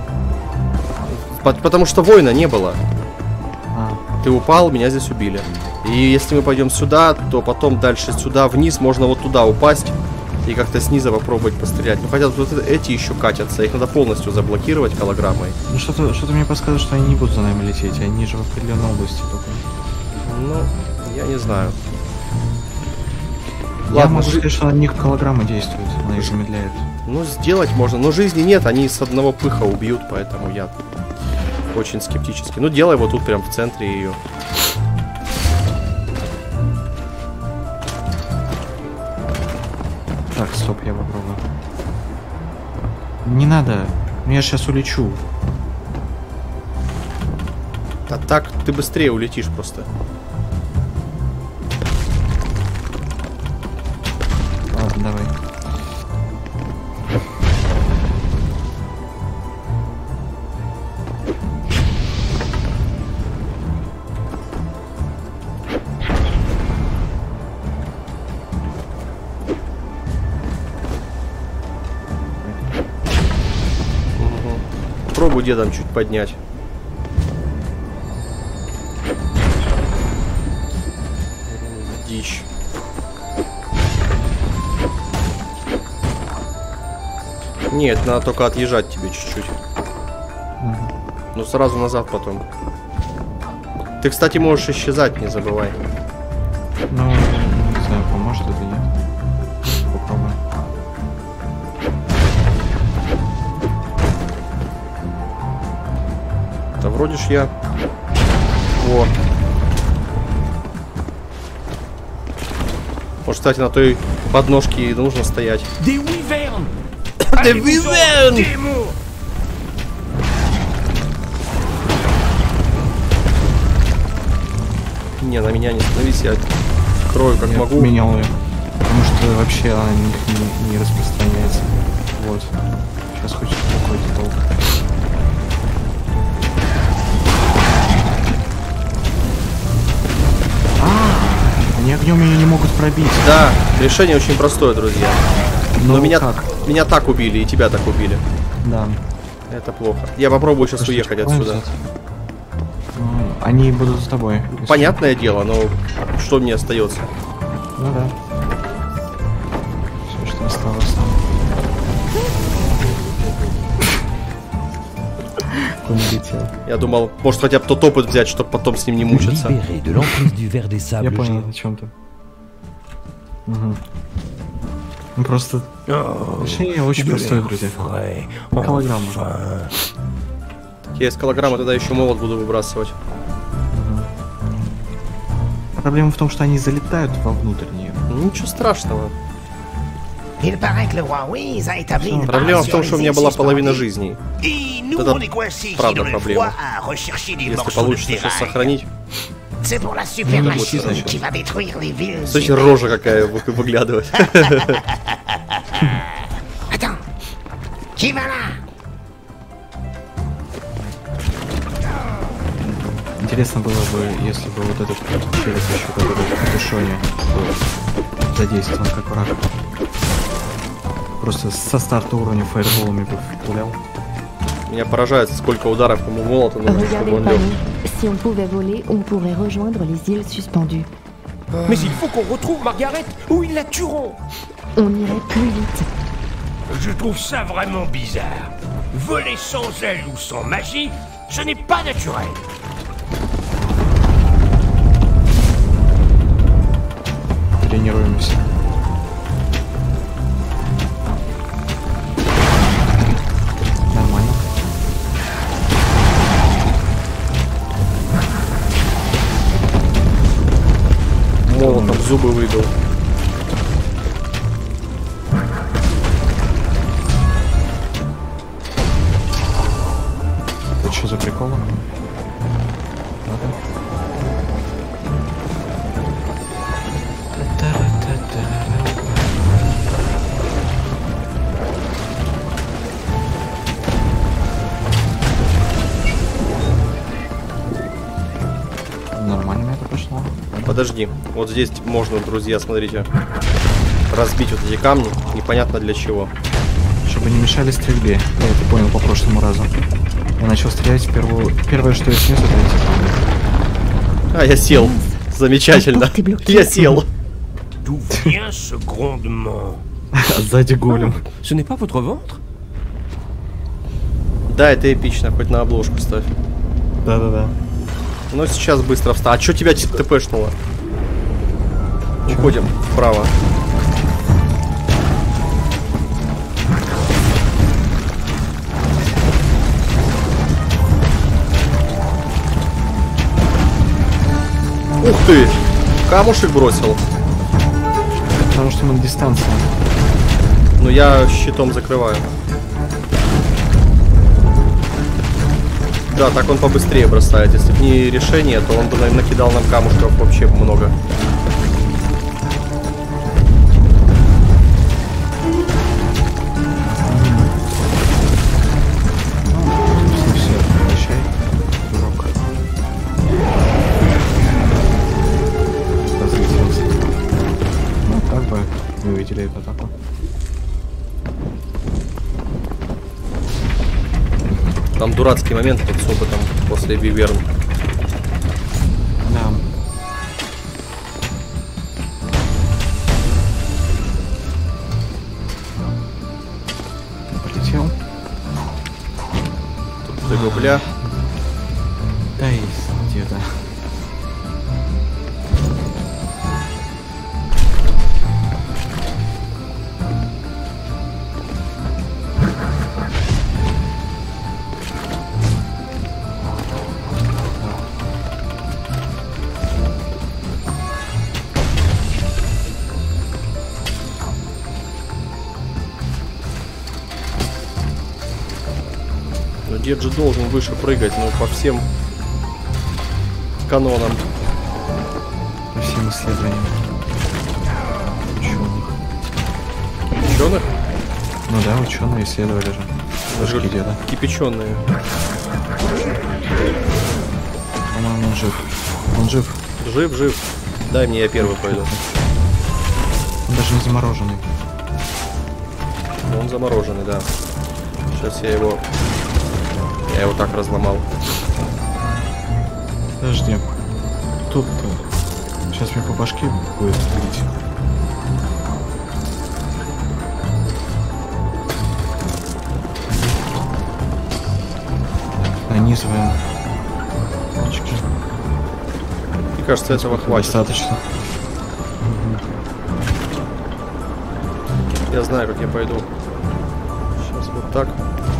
Потому что воина не было. Ты упал, меня здесь убили. И если мы пойдем сюда, то потом дальше сюда вниз можно вот туда упасть. И как-то снизу попробовать пострелять. Ну хотя тут эти еще катятся. Их надо полностью заблокировать голограммой. Ну что-то мне подсказывает, что они не будут за нами лететь. Они же в определенной области только. Ну, я не знаю. Я могу сказать, что на них голограмма действует. Она их замедляет. Ну, сделать можно. Но жизни нет. Они с одного пыха убьют. Поэтому я очень скептически. Ну, делай вот тут прям в центре ее. Так, стоп, я попробую. Не надо. Я сейчас улечу. А так ты быстрее улетишь просто. Ладно, давай. Попробуй дедом чуть поднять. Дичь. Нет, надо только отъезжать тебе чуть-чуть. Ну сразу назад потом. Ты, кстати, можешь исчезать, не забывай. Ну, не знаю, поможет это нет. Попробуем. Да вроде ж я. Во. Может, кстати, на той подножке и нужно стоять. Не, на меня не становись, я крою как могу. Менял ее. Потому что вообще она не распространяется. Вот. Сейчас хочет какой-то толк. Они огнем ее не могут пробить. Да, решение очень простое, друзья. Но Ну, меня так убили, и тебя так убили. Да. Это плохо. Я попробую сейчас уехать отсюда. Они будут с тобой. Понятное дело, но что мне остается? Ну да. Все, что осталось. Он улетел. Я думал, может хотя бы тот опыт взять, чтобы потом с ним не мучиться. Я понял, о чем ты. Угу. Ну просто решение очень простое, друзья. Килограмма. Я из килограмма тогда еще молот буду выбрасывать. Проблема в том, что они залетают вовнутрь нее. Ничего страшного. Проблема Проблема в том, что у меня была половина жизни. Это правда проблема. Если получится сейчас сохранить. Слушайте, рожа какая выглядывает. Интересно было бы, если бы вот этот челик еще, который в Душоне был задействован как враг. Просто со старта уровня фаерболами бы пулял. Меня поражает, сколько ударов ему молота нужно, чтобы он лег. Si on pouvait voler, on pourrait rejoindre les îles suspendues. Mais il faut qu'on retrouve Margaret ou ils la tueront. On irait plus vite. Je trouve ça vraiment bizarre. Voler sans elle ou sans magie, ce n'est pas naturel. Тренируемся. Нормально. Молотом зубы выбил. Это что за прикол? Нормально это пошло. Подожди, вот здесь можно, друзья, смотрите, разбить вот эти камни, непонятно для чего. Чтобы не мешали стрельбе. Я это понял по прошлому разу. Я начал стрелять в первую... Первое, что я снес, это эти камни. А, я сел. Замечательно. Я сел. D'où vient ce grondement? Сзади голем. Ce n'est pas votre ventre? Да, это эпично, хоть на обложку ставь. Да-да-да. Но сейчас быстро встал. А чё тебя ТПшнуло? Уходим вправо. Ух ты! Камушек бросил. Потому что мы на дистанции. Но я щитом закрываю. Да, так он побыстрее бросает. Если бы не решение, то он бы, наверное, накидал нам камушков вообще много. Атаку. Там дурацкий момент тут с опытом после Виверн. Да. Полетел. Тут для губля. Да и где-то. Дед же должен выше прыгать, но по всем канонам. По всем исследованиям. Ученых. Ученых? Ну да, ученые исследовали же. Даже деда. Кипяченые. По-моему, он жив. Он жив. Жив, жив. Дай мне, я первый пойду. Он даже не замороженный. Он замороженный, да. Сейчас я его так разломал. Подожди. Тут сейчас мне по башке будет бить. Нанизываем. Мне кажется, этого хватит. Достаточно. Я знаю, как я пойду. Сейчас вот так.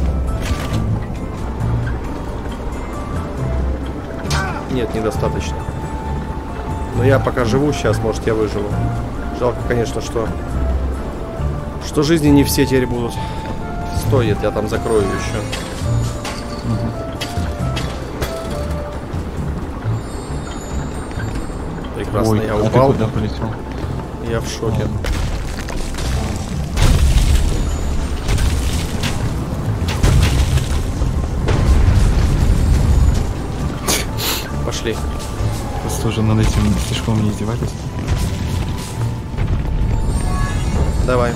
Нет, недостаточно. Но я пока живу сейчас, может, я выживу. Жалко, конечно, что жизни не все теперь будут. Стоит, я там закрою еще. Прекрасно, ой, я а упал. ты куда полетел? Я в шоке. Пошли. Просто уже над этим слишком не издевались. Давай.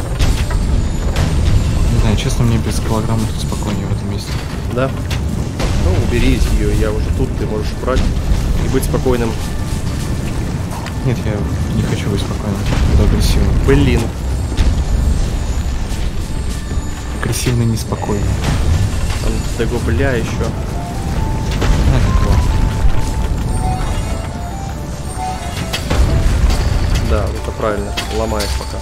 Не знаю, честно, мне без килограмма тут спокойнее в этом месте. Да? Ну, убери ее, я уже тут, ты можешь брать и быть спокойным. Нет, я не хочу быть спокойным, буду агрессивным. Блин. Агрессивно неспокойно. Там догубля еще. На, как его. Да, это правильно. Ломает пока.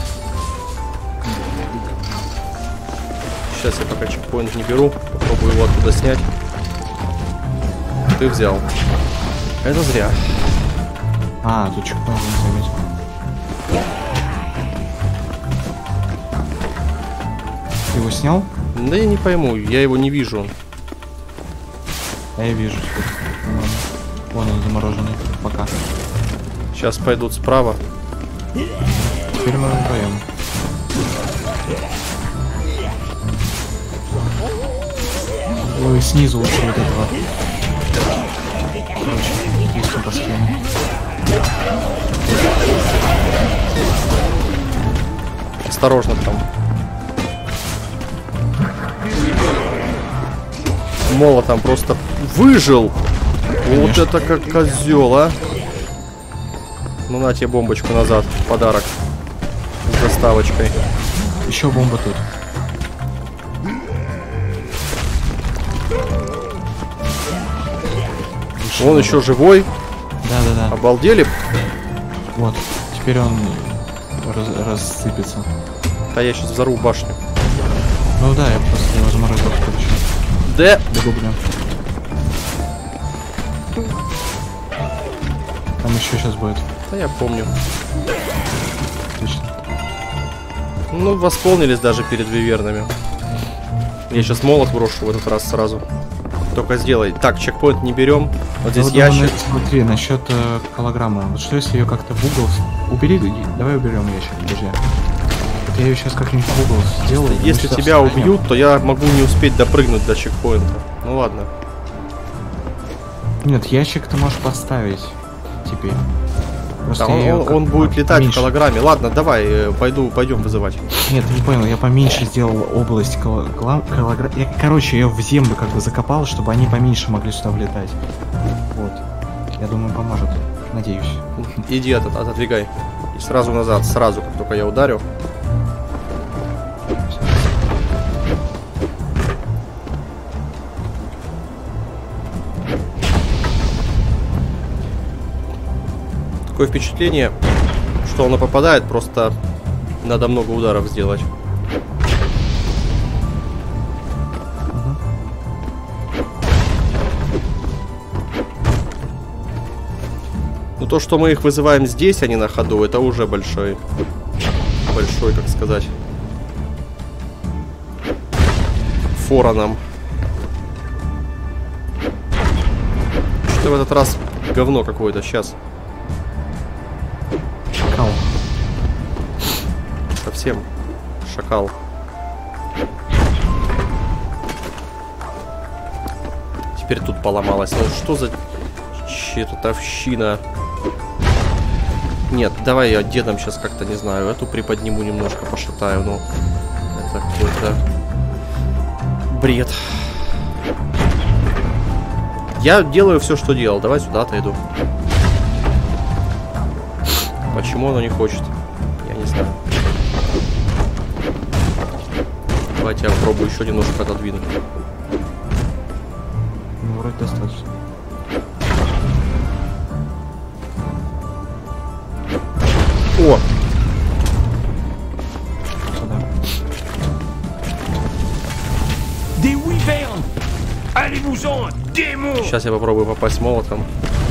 Сейчас я пока чекпоинт не беру. Попробую его оттуда снять. Ты взял. Это зря. А, тут чекпоинт не заметил. Ты его снял? Да я не пойму, я его не вижу. А я вижу. Вон он замороженный. Пока. Сейчас пойдут справа. Теперь мы вдвоем. Ой, снизу лучше вот этого. Короче, есть по схеме. Осторожно там. Молотом просто выжил. Конечно. Вот это как козел, а. Ну на тебе бомбочку назад. Подарок. С доставочкой. Еще бомба тут. Он еще живой. Да-да-да. Обалдели. Вот. Теперь он рассыпется. Да я сейчас взорву башню. Ну да, я просто его заморозил короче. Да. Догублю. Там еще сейчас будет. Да я помню. Отлично. Ну, восполнились даже перед вивернами. Я сейчас молот брошу в этот раз сразу. Только сделай. Так, чекпоинт не берем. Вот здесь вот ящик. Смотри, насчет голограммы. Вот что если ее как-то в угол... Убери, давай уберем ящик, друзья. Вот я ее сейчас как-нибудь в угол сделаю. Если тебя убьют, то я могу не успеть допрыгнуть до чекпоинта. Ну ладно. Нет, ящик ты можешь поставить теперь. Да, он будет летать поменьше. в голограмме. Ладно, давай, пойдем вызывать. Нет, ты не понял, я поменьше сделал область голограммы. Я, короче, ее в землю как бы закопал, чтобы они поменьше могли сюда влетать. Вот. Я думаю, поможет. Надеюсь. Иди отодвигай. И сразу назад, сразу, как только я ударю. Такое впечатление, что оно попадает, просто надо много ударов сделать. Ну то, что мы их вызываем здесь, а не на ходу, это уже большой, как сказать, фора нам. Что в этот раз говно какое-то сейчас. Шакал. Совсем шакал. Теперь тут поломалось. Ну что за чья-то овщина? Нет, давай я дедом сейчас как-то, не знаю, эту приподниму немножко, пошатаю, но это какой-то бред. Я делаю все, что делал. Давай сюда отойду. Почему оно не хочет? Я не знаю. Давайте я попробую еще немножко отодвинуть. Ну, вроде достаточно. О! Сюда. Des wyvernes! Allez-vous-en, démon! Сейчас я попробую попасть молотом.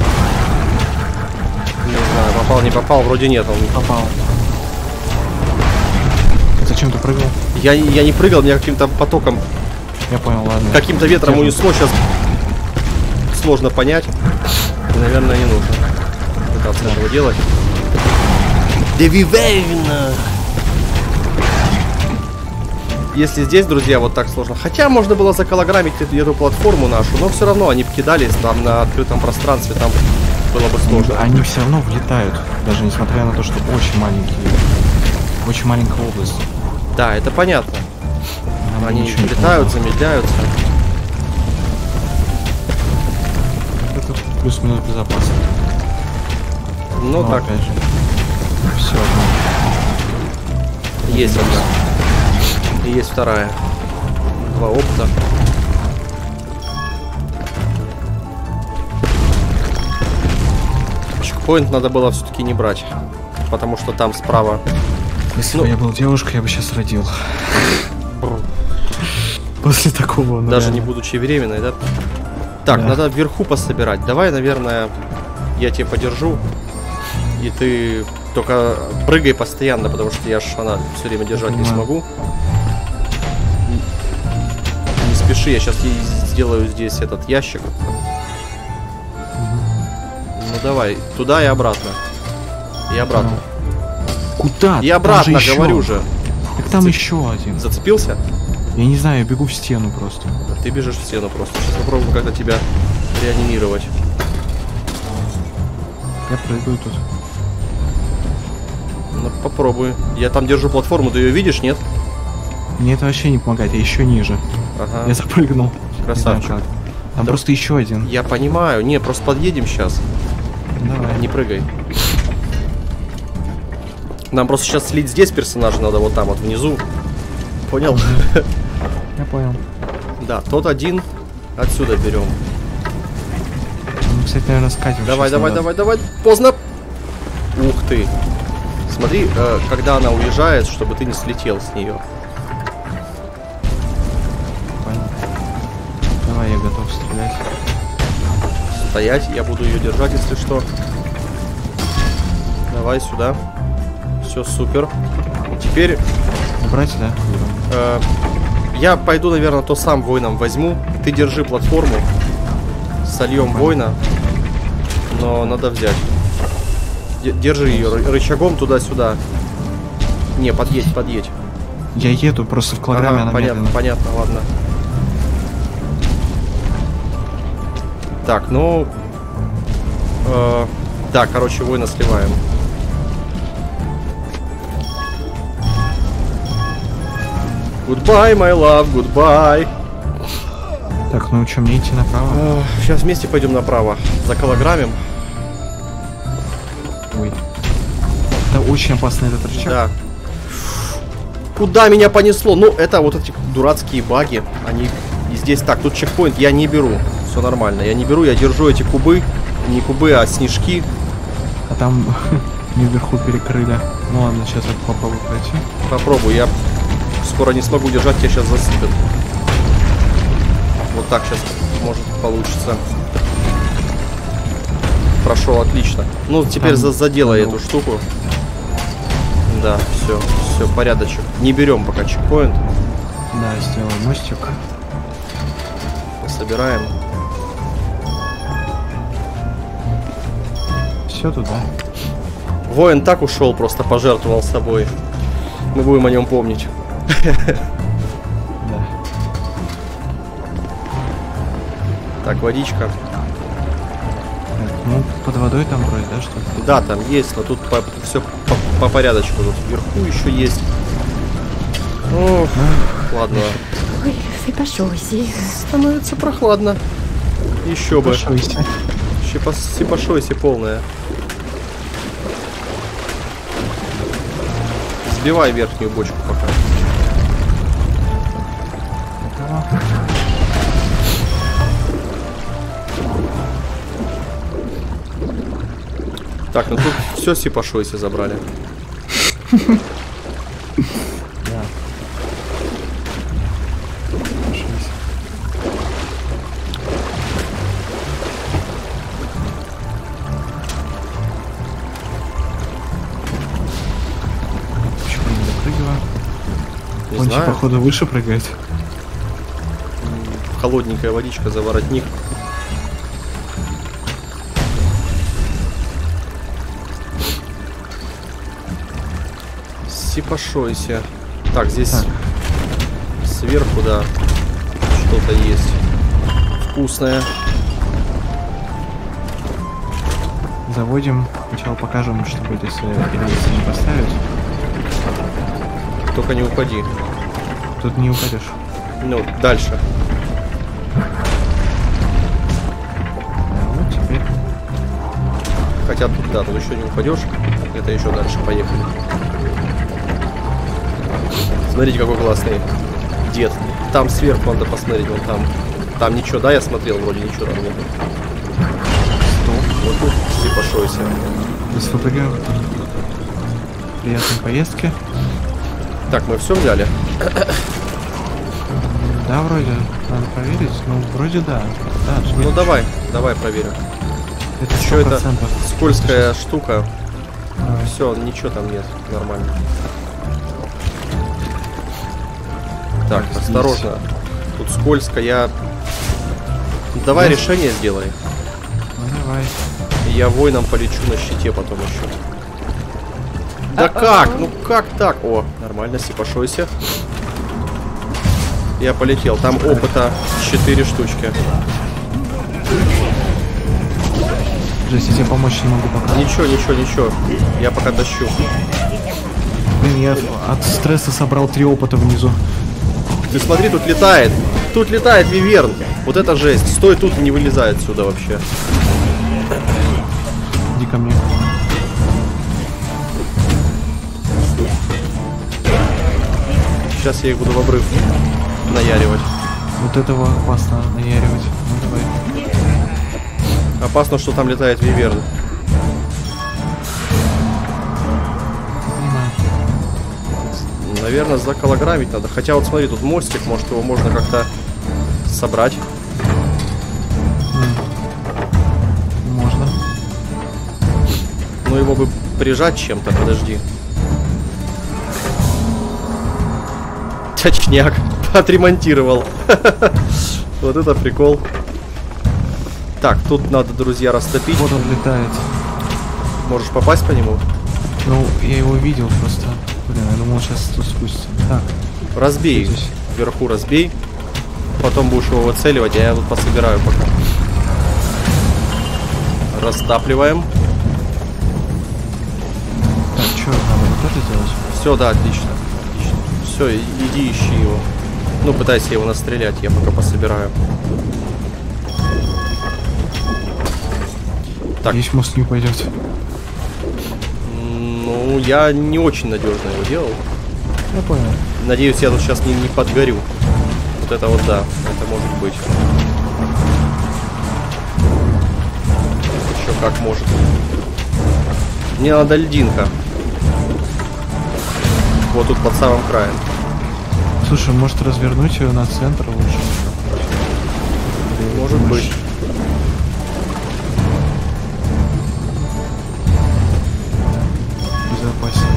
Не знаю, попал, не попал, вроде нет. Он Попал. Зачем ты прыгал? Я не прыгал, меня каким-то потоком, Я понял, ладно. каким-то ветром унесло, сейчас сложно понять. И, наверное, не нужно пытаться этого делать. Девивейна! Если здесь, друзья, вот так сложно. Хотя можно было заколограммить эту платформу нашу, но все равно они кидались там на открытом пространстве, там было бы сложно. Они все равно влетают, даже несмотря на то, что очень маленькая область. Да, это понятно. Нам Они ничего не летают, помогло. замедляются. Это плюс-минус безопасно. Ну Но так, опять же, все одно. есть одна. И есть вторая. 2 опыта. Чекпоинт надо было все-таки не брать. Потому что там справа. Если бы я был девушкой, я бы сейчас родил. После такого, ну, Даже реально. не будучи беременной, да? Так, Да. надо вверху пособирать. Давай, наверное, я тебя подержу. И ты только прыгай постоянно, потому что я ж она все время держать не понимаю. смогу. Не спеши, я сейчас сделаю здесь этот ящик. Ну давай, туда и обратно. И обратно. Куда? И Там обратно, же говорю еще. же. Так там еще один. Зацепился? Я не знаю, я бегу в стену просто. Ты бежишь в стену просто. Сейчас попробуем как-то тебя реанимировать. Я прыгаю тут. Ну, попробуй. Я там держу платформу, ты ее видишь, нет? Мне это вообще не помогает, я еще ниже. Ага. Я запрыгнул. Красавчик. Не знаю как. Там Да. просто еще один. Я понимаю. Не, просто подъедем сейчас. Давай. Не прыгай. Нам просто сейчас слить здесь персонажа надо, вот там, вот внизу. Понял? Я понял. Да, тот один отсюда берем. Ну, кстати, наверное, скатим. Давай, сейчас давай, назад. давай, давай. Поздно. Ух ты. Смотри, когда она уезжает, чтобы ты не слетел с нее. Понял. Давай, я готов стрелять. Стоять, я буду ее держать, если что. Давай сюда. Все, супер. Теперь Убрать, да? я пойду, наверное, то сам воином возьму. Ты держи платформу. Сольем воина. Но надо взять. Держи ее рычагом туда-сюда. Не, подъедь, подъедь. Я еду, просто в килограмме Ага, она понятно, медленно. понятно, ладно. Так, ну... да, короче, воина сливаем. Goodbye, my love, goodbye. Так, ну что, мне идти направо? Сейчас вместе пойдем направо. Заколограммим. Ой. Это очень опасный этот рычаг. Да. Куда меня понесло? Ну, это вот эти дурацкие баги. Они и здесь так. Тут чекпоинт я не беру. Все нормально. Я не беру, я держу эти кубы. Не кубы, а снежки. А там мне вверху перекрыли. Ну ладно, сейчас я попробую пройти. Попробуй, я скоро не смогу держать, тебя сейчас засыпет. Вот так сейчас может получится. Прошел, отлично. Ну, теперь Там, заделай ну. эту штуку. Да, все, порядочек. Не берем пока чекпоинт. Да, сделаю мостик. Собираем. Все туда. Воин так ушел, просто пожертвовал собой. Мы будем о нем помнить. Да. Так, водичка. Ну, под водой там вроде, да, что-то? Да, там есть, но тут все по порядочку. Тут вверху еще есть. О, ладно. Oui, c'est pas chaud ici. Становится прохладно. Еще бы. Пошойся. Сипашойся полная. Сбивай верхнюю бочку пока. Так, ну тут все сипашойся забрали. Он походу выше прыгает. Холодненькая водичка за воротник. Сипашойся. Так, здесь сверху, да, что-то есть вкусное. Заводим. Сначала покажем, что будет, если рельсы не поставить. Только не упади. Тут не упадешь. Ну, дальше. Да, вот теперь. Хотя тут, да, тут еще не упадешь. Это еще дальше, поехали. Смотрите, какой классный дед. Там сверху надо посмотреть, вон там. Там ничего, да, я смотрел, вроде ничего там нету. Вот тут сипашойся. СВПГ. Приятной поездки. Так, мы все взяли? Да, вроде. Надо проверить. Ну, вроде да. Ну давай проверим. Это еще это 100%. скользкая штука. Все, ничего там нет. Нормально. Так, осторожно. Тут скользко, Давай решение сделай. Ну, давай. Я воином полечу на щите потом еще. Да как? Ну как так? О, нормально, сипашойся. Я полетел. Там опыта 4 штучки. Жесть, я тебе помочь не могу пока. Ничего. Я пока тащу. Блин, я от стресса собрал 3 опыта внизу. Ты смотри, тут летает. Тут летает виверн. Вот это жесть. Стой тут и не вылезай отсюда вообще. Иди ко мне. Сейчас я их буду в обрыв наяривать. Вот этого опасно наяривать. Ну давай. Опасно, что там летает виверн. Понимаю. Наверное, заколограммить надо. Хотя вот смотри, тут мостик, может его можно как-то собрать. Можно. Ну его бы прижать чем-то, подожди. Точняк, отремонтировал. Вот это прикол. Так, тут надо, друзья, растопить. Вот он летает. Можешь попасть по нему? Ну, я его видел просто. Блин, я думал, сейчас тут спустится. Так. Разбей. Здесь. Вверху разбей. Потом будешь его выцеливать, а я тут пособираю пока. Растапливаем. Так, что, надо вот это сделать? Все, да, отлично. Все, иди ищи его. Ну, пытайся его настрелять, я пока пособираю. Так. Здесь мост не пойдет. Ну, я не очень надежно его делал. Я понял. Надеюсь, я тут сейчас не подгорю. Вот это вот, да, это может быть. Еще как может. Мне надо льдинка. Вот тут под самым краем. Слушай, может развернуть ее на центр лучше? Может быть. Безопаснее.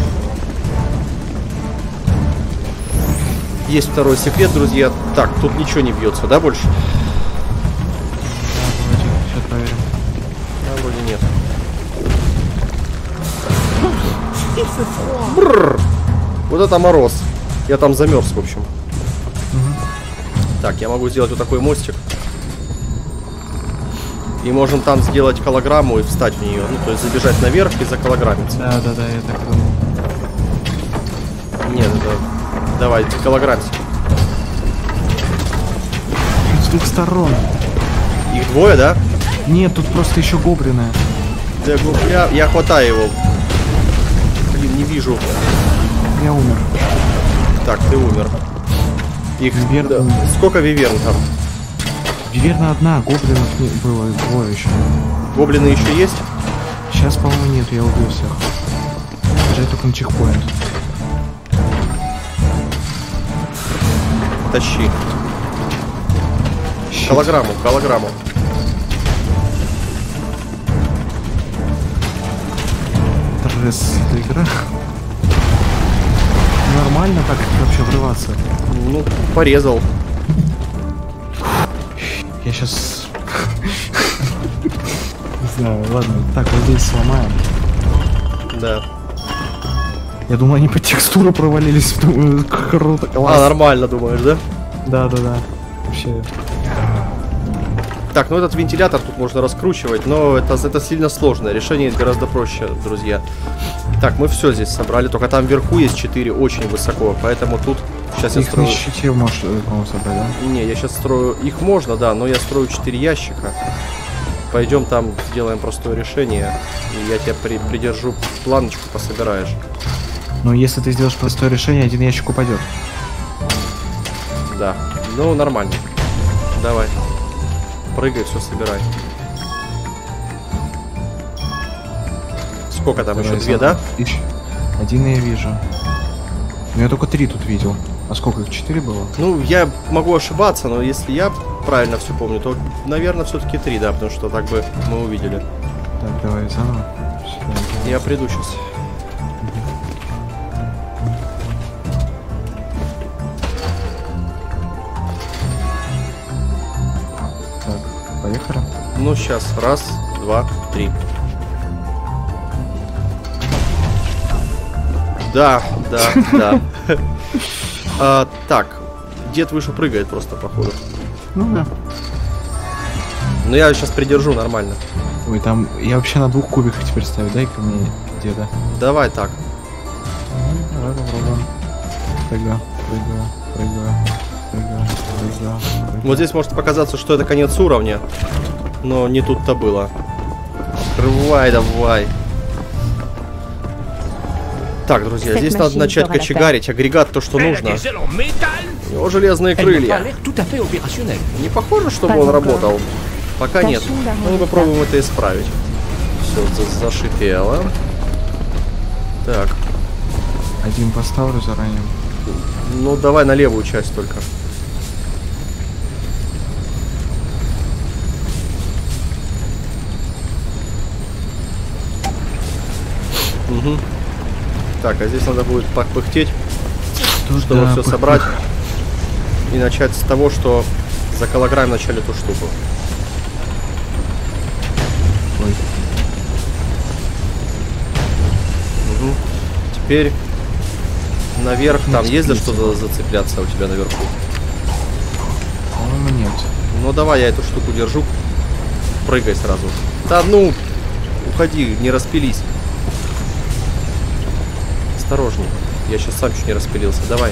Есть второй секрет, друзья. Так, тут ничего не бьется, да, больше? Да, давайте, сейчас проверим. А, вроде нет. Бррр. Вот это мороз. Я там замерз, в общем. Так, я могу сделать вот такой мостик. И можем там сделать голограмму и встать в нее. Ну, то есть забежать наверх и заколограммиться. Да, я так думал. Нет, давай, голограммся. С двух сторон. Их двое, да? Нет, тут просто еще гоблины. Да, я хватаю его. Блин, не вижу. Я умер. Так, ты умер. Их Виверн... да. Сколько виверн там? Виверна одна, гоблинов не было двое еще. Гоблины еще есть? Сейчас, по-моему, нет, я убил всех. Езжай только на чекпоинт. Тащи. Голограмму. Игра. Нормально так вообще врываться. Ну, порезал. Я сейчас... Не знаю, ладно. Так, вот здесь сломаем. Да. Я думаю, они по текстуру провалились. Думаю, круто, класс. А, нормально, думаешь, да? Да. Вообще... Так, ну этот вентилятор тут можно раскручивать, но это сильно сложно. Решение гораздо проще, друзья. Так, мы все здесь собрали, только там вверху есть 4 очень высоко, поэтому тут сейчас я строю... Их на щите можешь, по-моему, собрать, да? Не, я сейчас строю... Их можно, да, но я строю 4 ящика. Пойдем там сделаем простое решение, и я тебя придержу планочку, пособираешь. Но если ты сделаешь простое решение, один ящик упадет. Да, ну нормально. Давай. Прыгай, все собирай. Сколько там? Давай, еще 2, да? Один я вижу. Но я только 3 тут видел. А сколько их? 4 было? Ну, я могу ошибаться, но если я правильно все помню, то, наверное, все-таки 3, да, потому что так бы мы увидели. Так, давай заново. Я приду сейчас. Поехали. Ну, сейчас. 1, 2, 3. Да. Так. Дед выше прыгает просто, походу. Ну да. Но я сейчас придержу нормально. Ой, там... Я вообще на 2 кубиках теперь ставлю. Дай-ка мне деда. Давай так. Давай попробуем. Прыгаю. Вот здесь может показаться, что это конец уровня. Но не тут-то было. Открывай, давай. Так, друзья, здесь надо начать кочегарить. Агрегат то, что нужно. У него железные крылья. Не похоже, чтобы он работал? Пока нет. Ну, мы попробуем это исправить. Все, зашипело. Так. Один поставлю заранее. Ну, давай на левую часть только. Угу. Так, а здесь надо будет попыхтеть, чтобы все собрать. И начать с того, что заколограем вначале эту штуку. Ой. Угу. Теперь наверх. Там есть за что зацепляться у тебя наверху? По-моему, нет. Ну давай я эту штуку держу. Прыгай сразу. Да ну, уходи, не распились. Осторожней. Я сейчас сам чуть не распилился. Давай.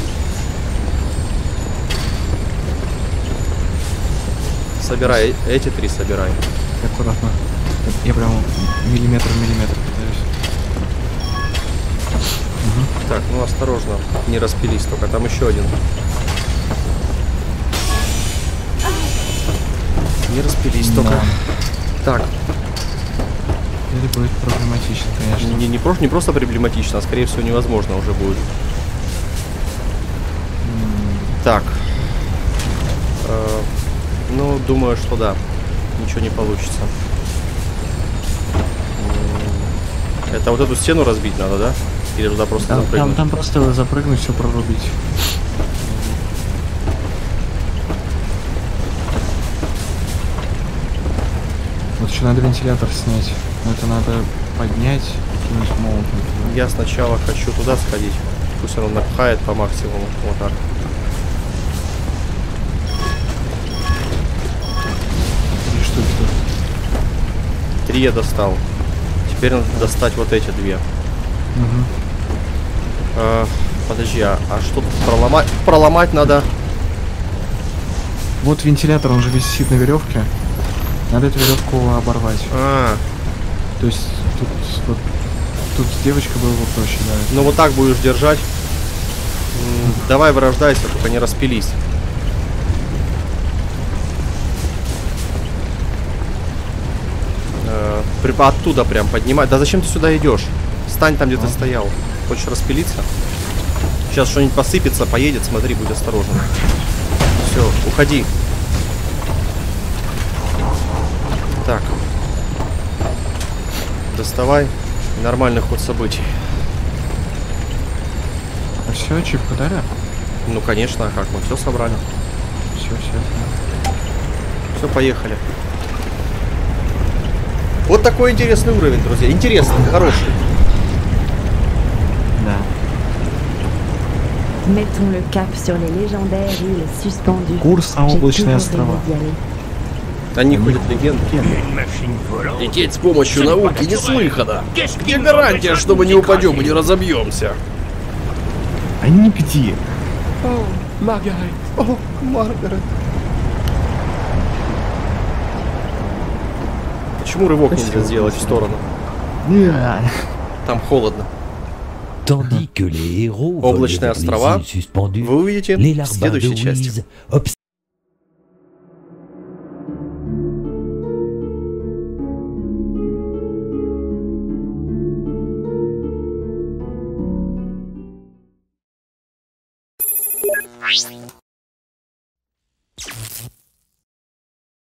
Собирай. Эти 3 собирай. Аккуратно. Я прям миллиметр в миллиметр пытаюсь. Угу. Так, ну осторожно. Не распились только. Там еще один. Не распились только. Так. Это будет проблематично, конечно. Не просто проблематично, а скорее всего невозможно уже будет. Так. Ну, думаю, что да. Ничего не получится. Это вот эту стену разбить надо, да? Или туда просто запрыгнуть? Там просто запрыгнуть, все прорубить. Вот еще надо вентилятор снять. Но это надо поднять, кинуть молот. Я сначала хочу туда сходить. Пусть он напхает по максимуму. Вот так. 3 штуки тут. 3 я достал. Теперь надо достать вот эти 2. Подожди, а что тут проломать? Проломать надо. Вот вентилятор, он же висит на веревке. Надо эту веревку оборвать. То есть тут с девочкой было бы проще, да. Ну вот так будешь держать. Давай вырождайся, только не распились. Оттуда прям поднимай. Да зачем ты сюда идешь? Стань там, где ты стоял. Хочешь распилиться? Сейчас что-нибудь посыпется, поедет, смотри, будь осторожен. Все, уходи. Так. Доставай. Нормальный ход событий. А все, ачивку дали? Ну конечно, а как? Мы все собрали. Все. Все, поехали. Вот такой интересный уровень, друзья. Интересный, хороший. Да. Mettons le cap sur les légendaires îles suspendues. Курс на облачные острова. О них ходят легенды. Лететь с помощью науки неслыханно. Где гарантия, что мы не упадем и не разобьемся? А не пяти. О, Маргарет. О, Маргарет. Почему рывок нельзя сделать в сторону? Там холодно. Облачные острова вы увидите в следующей части.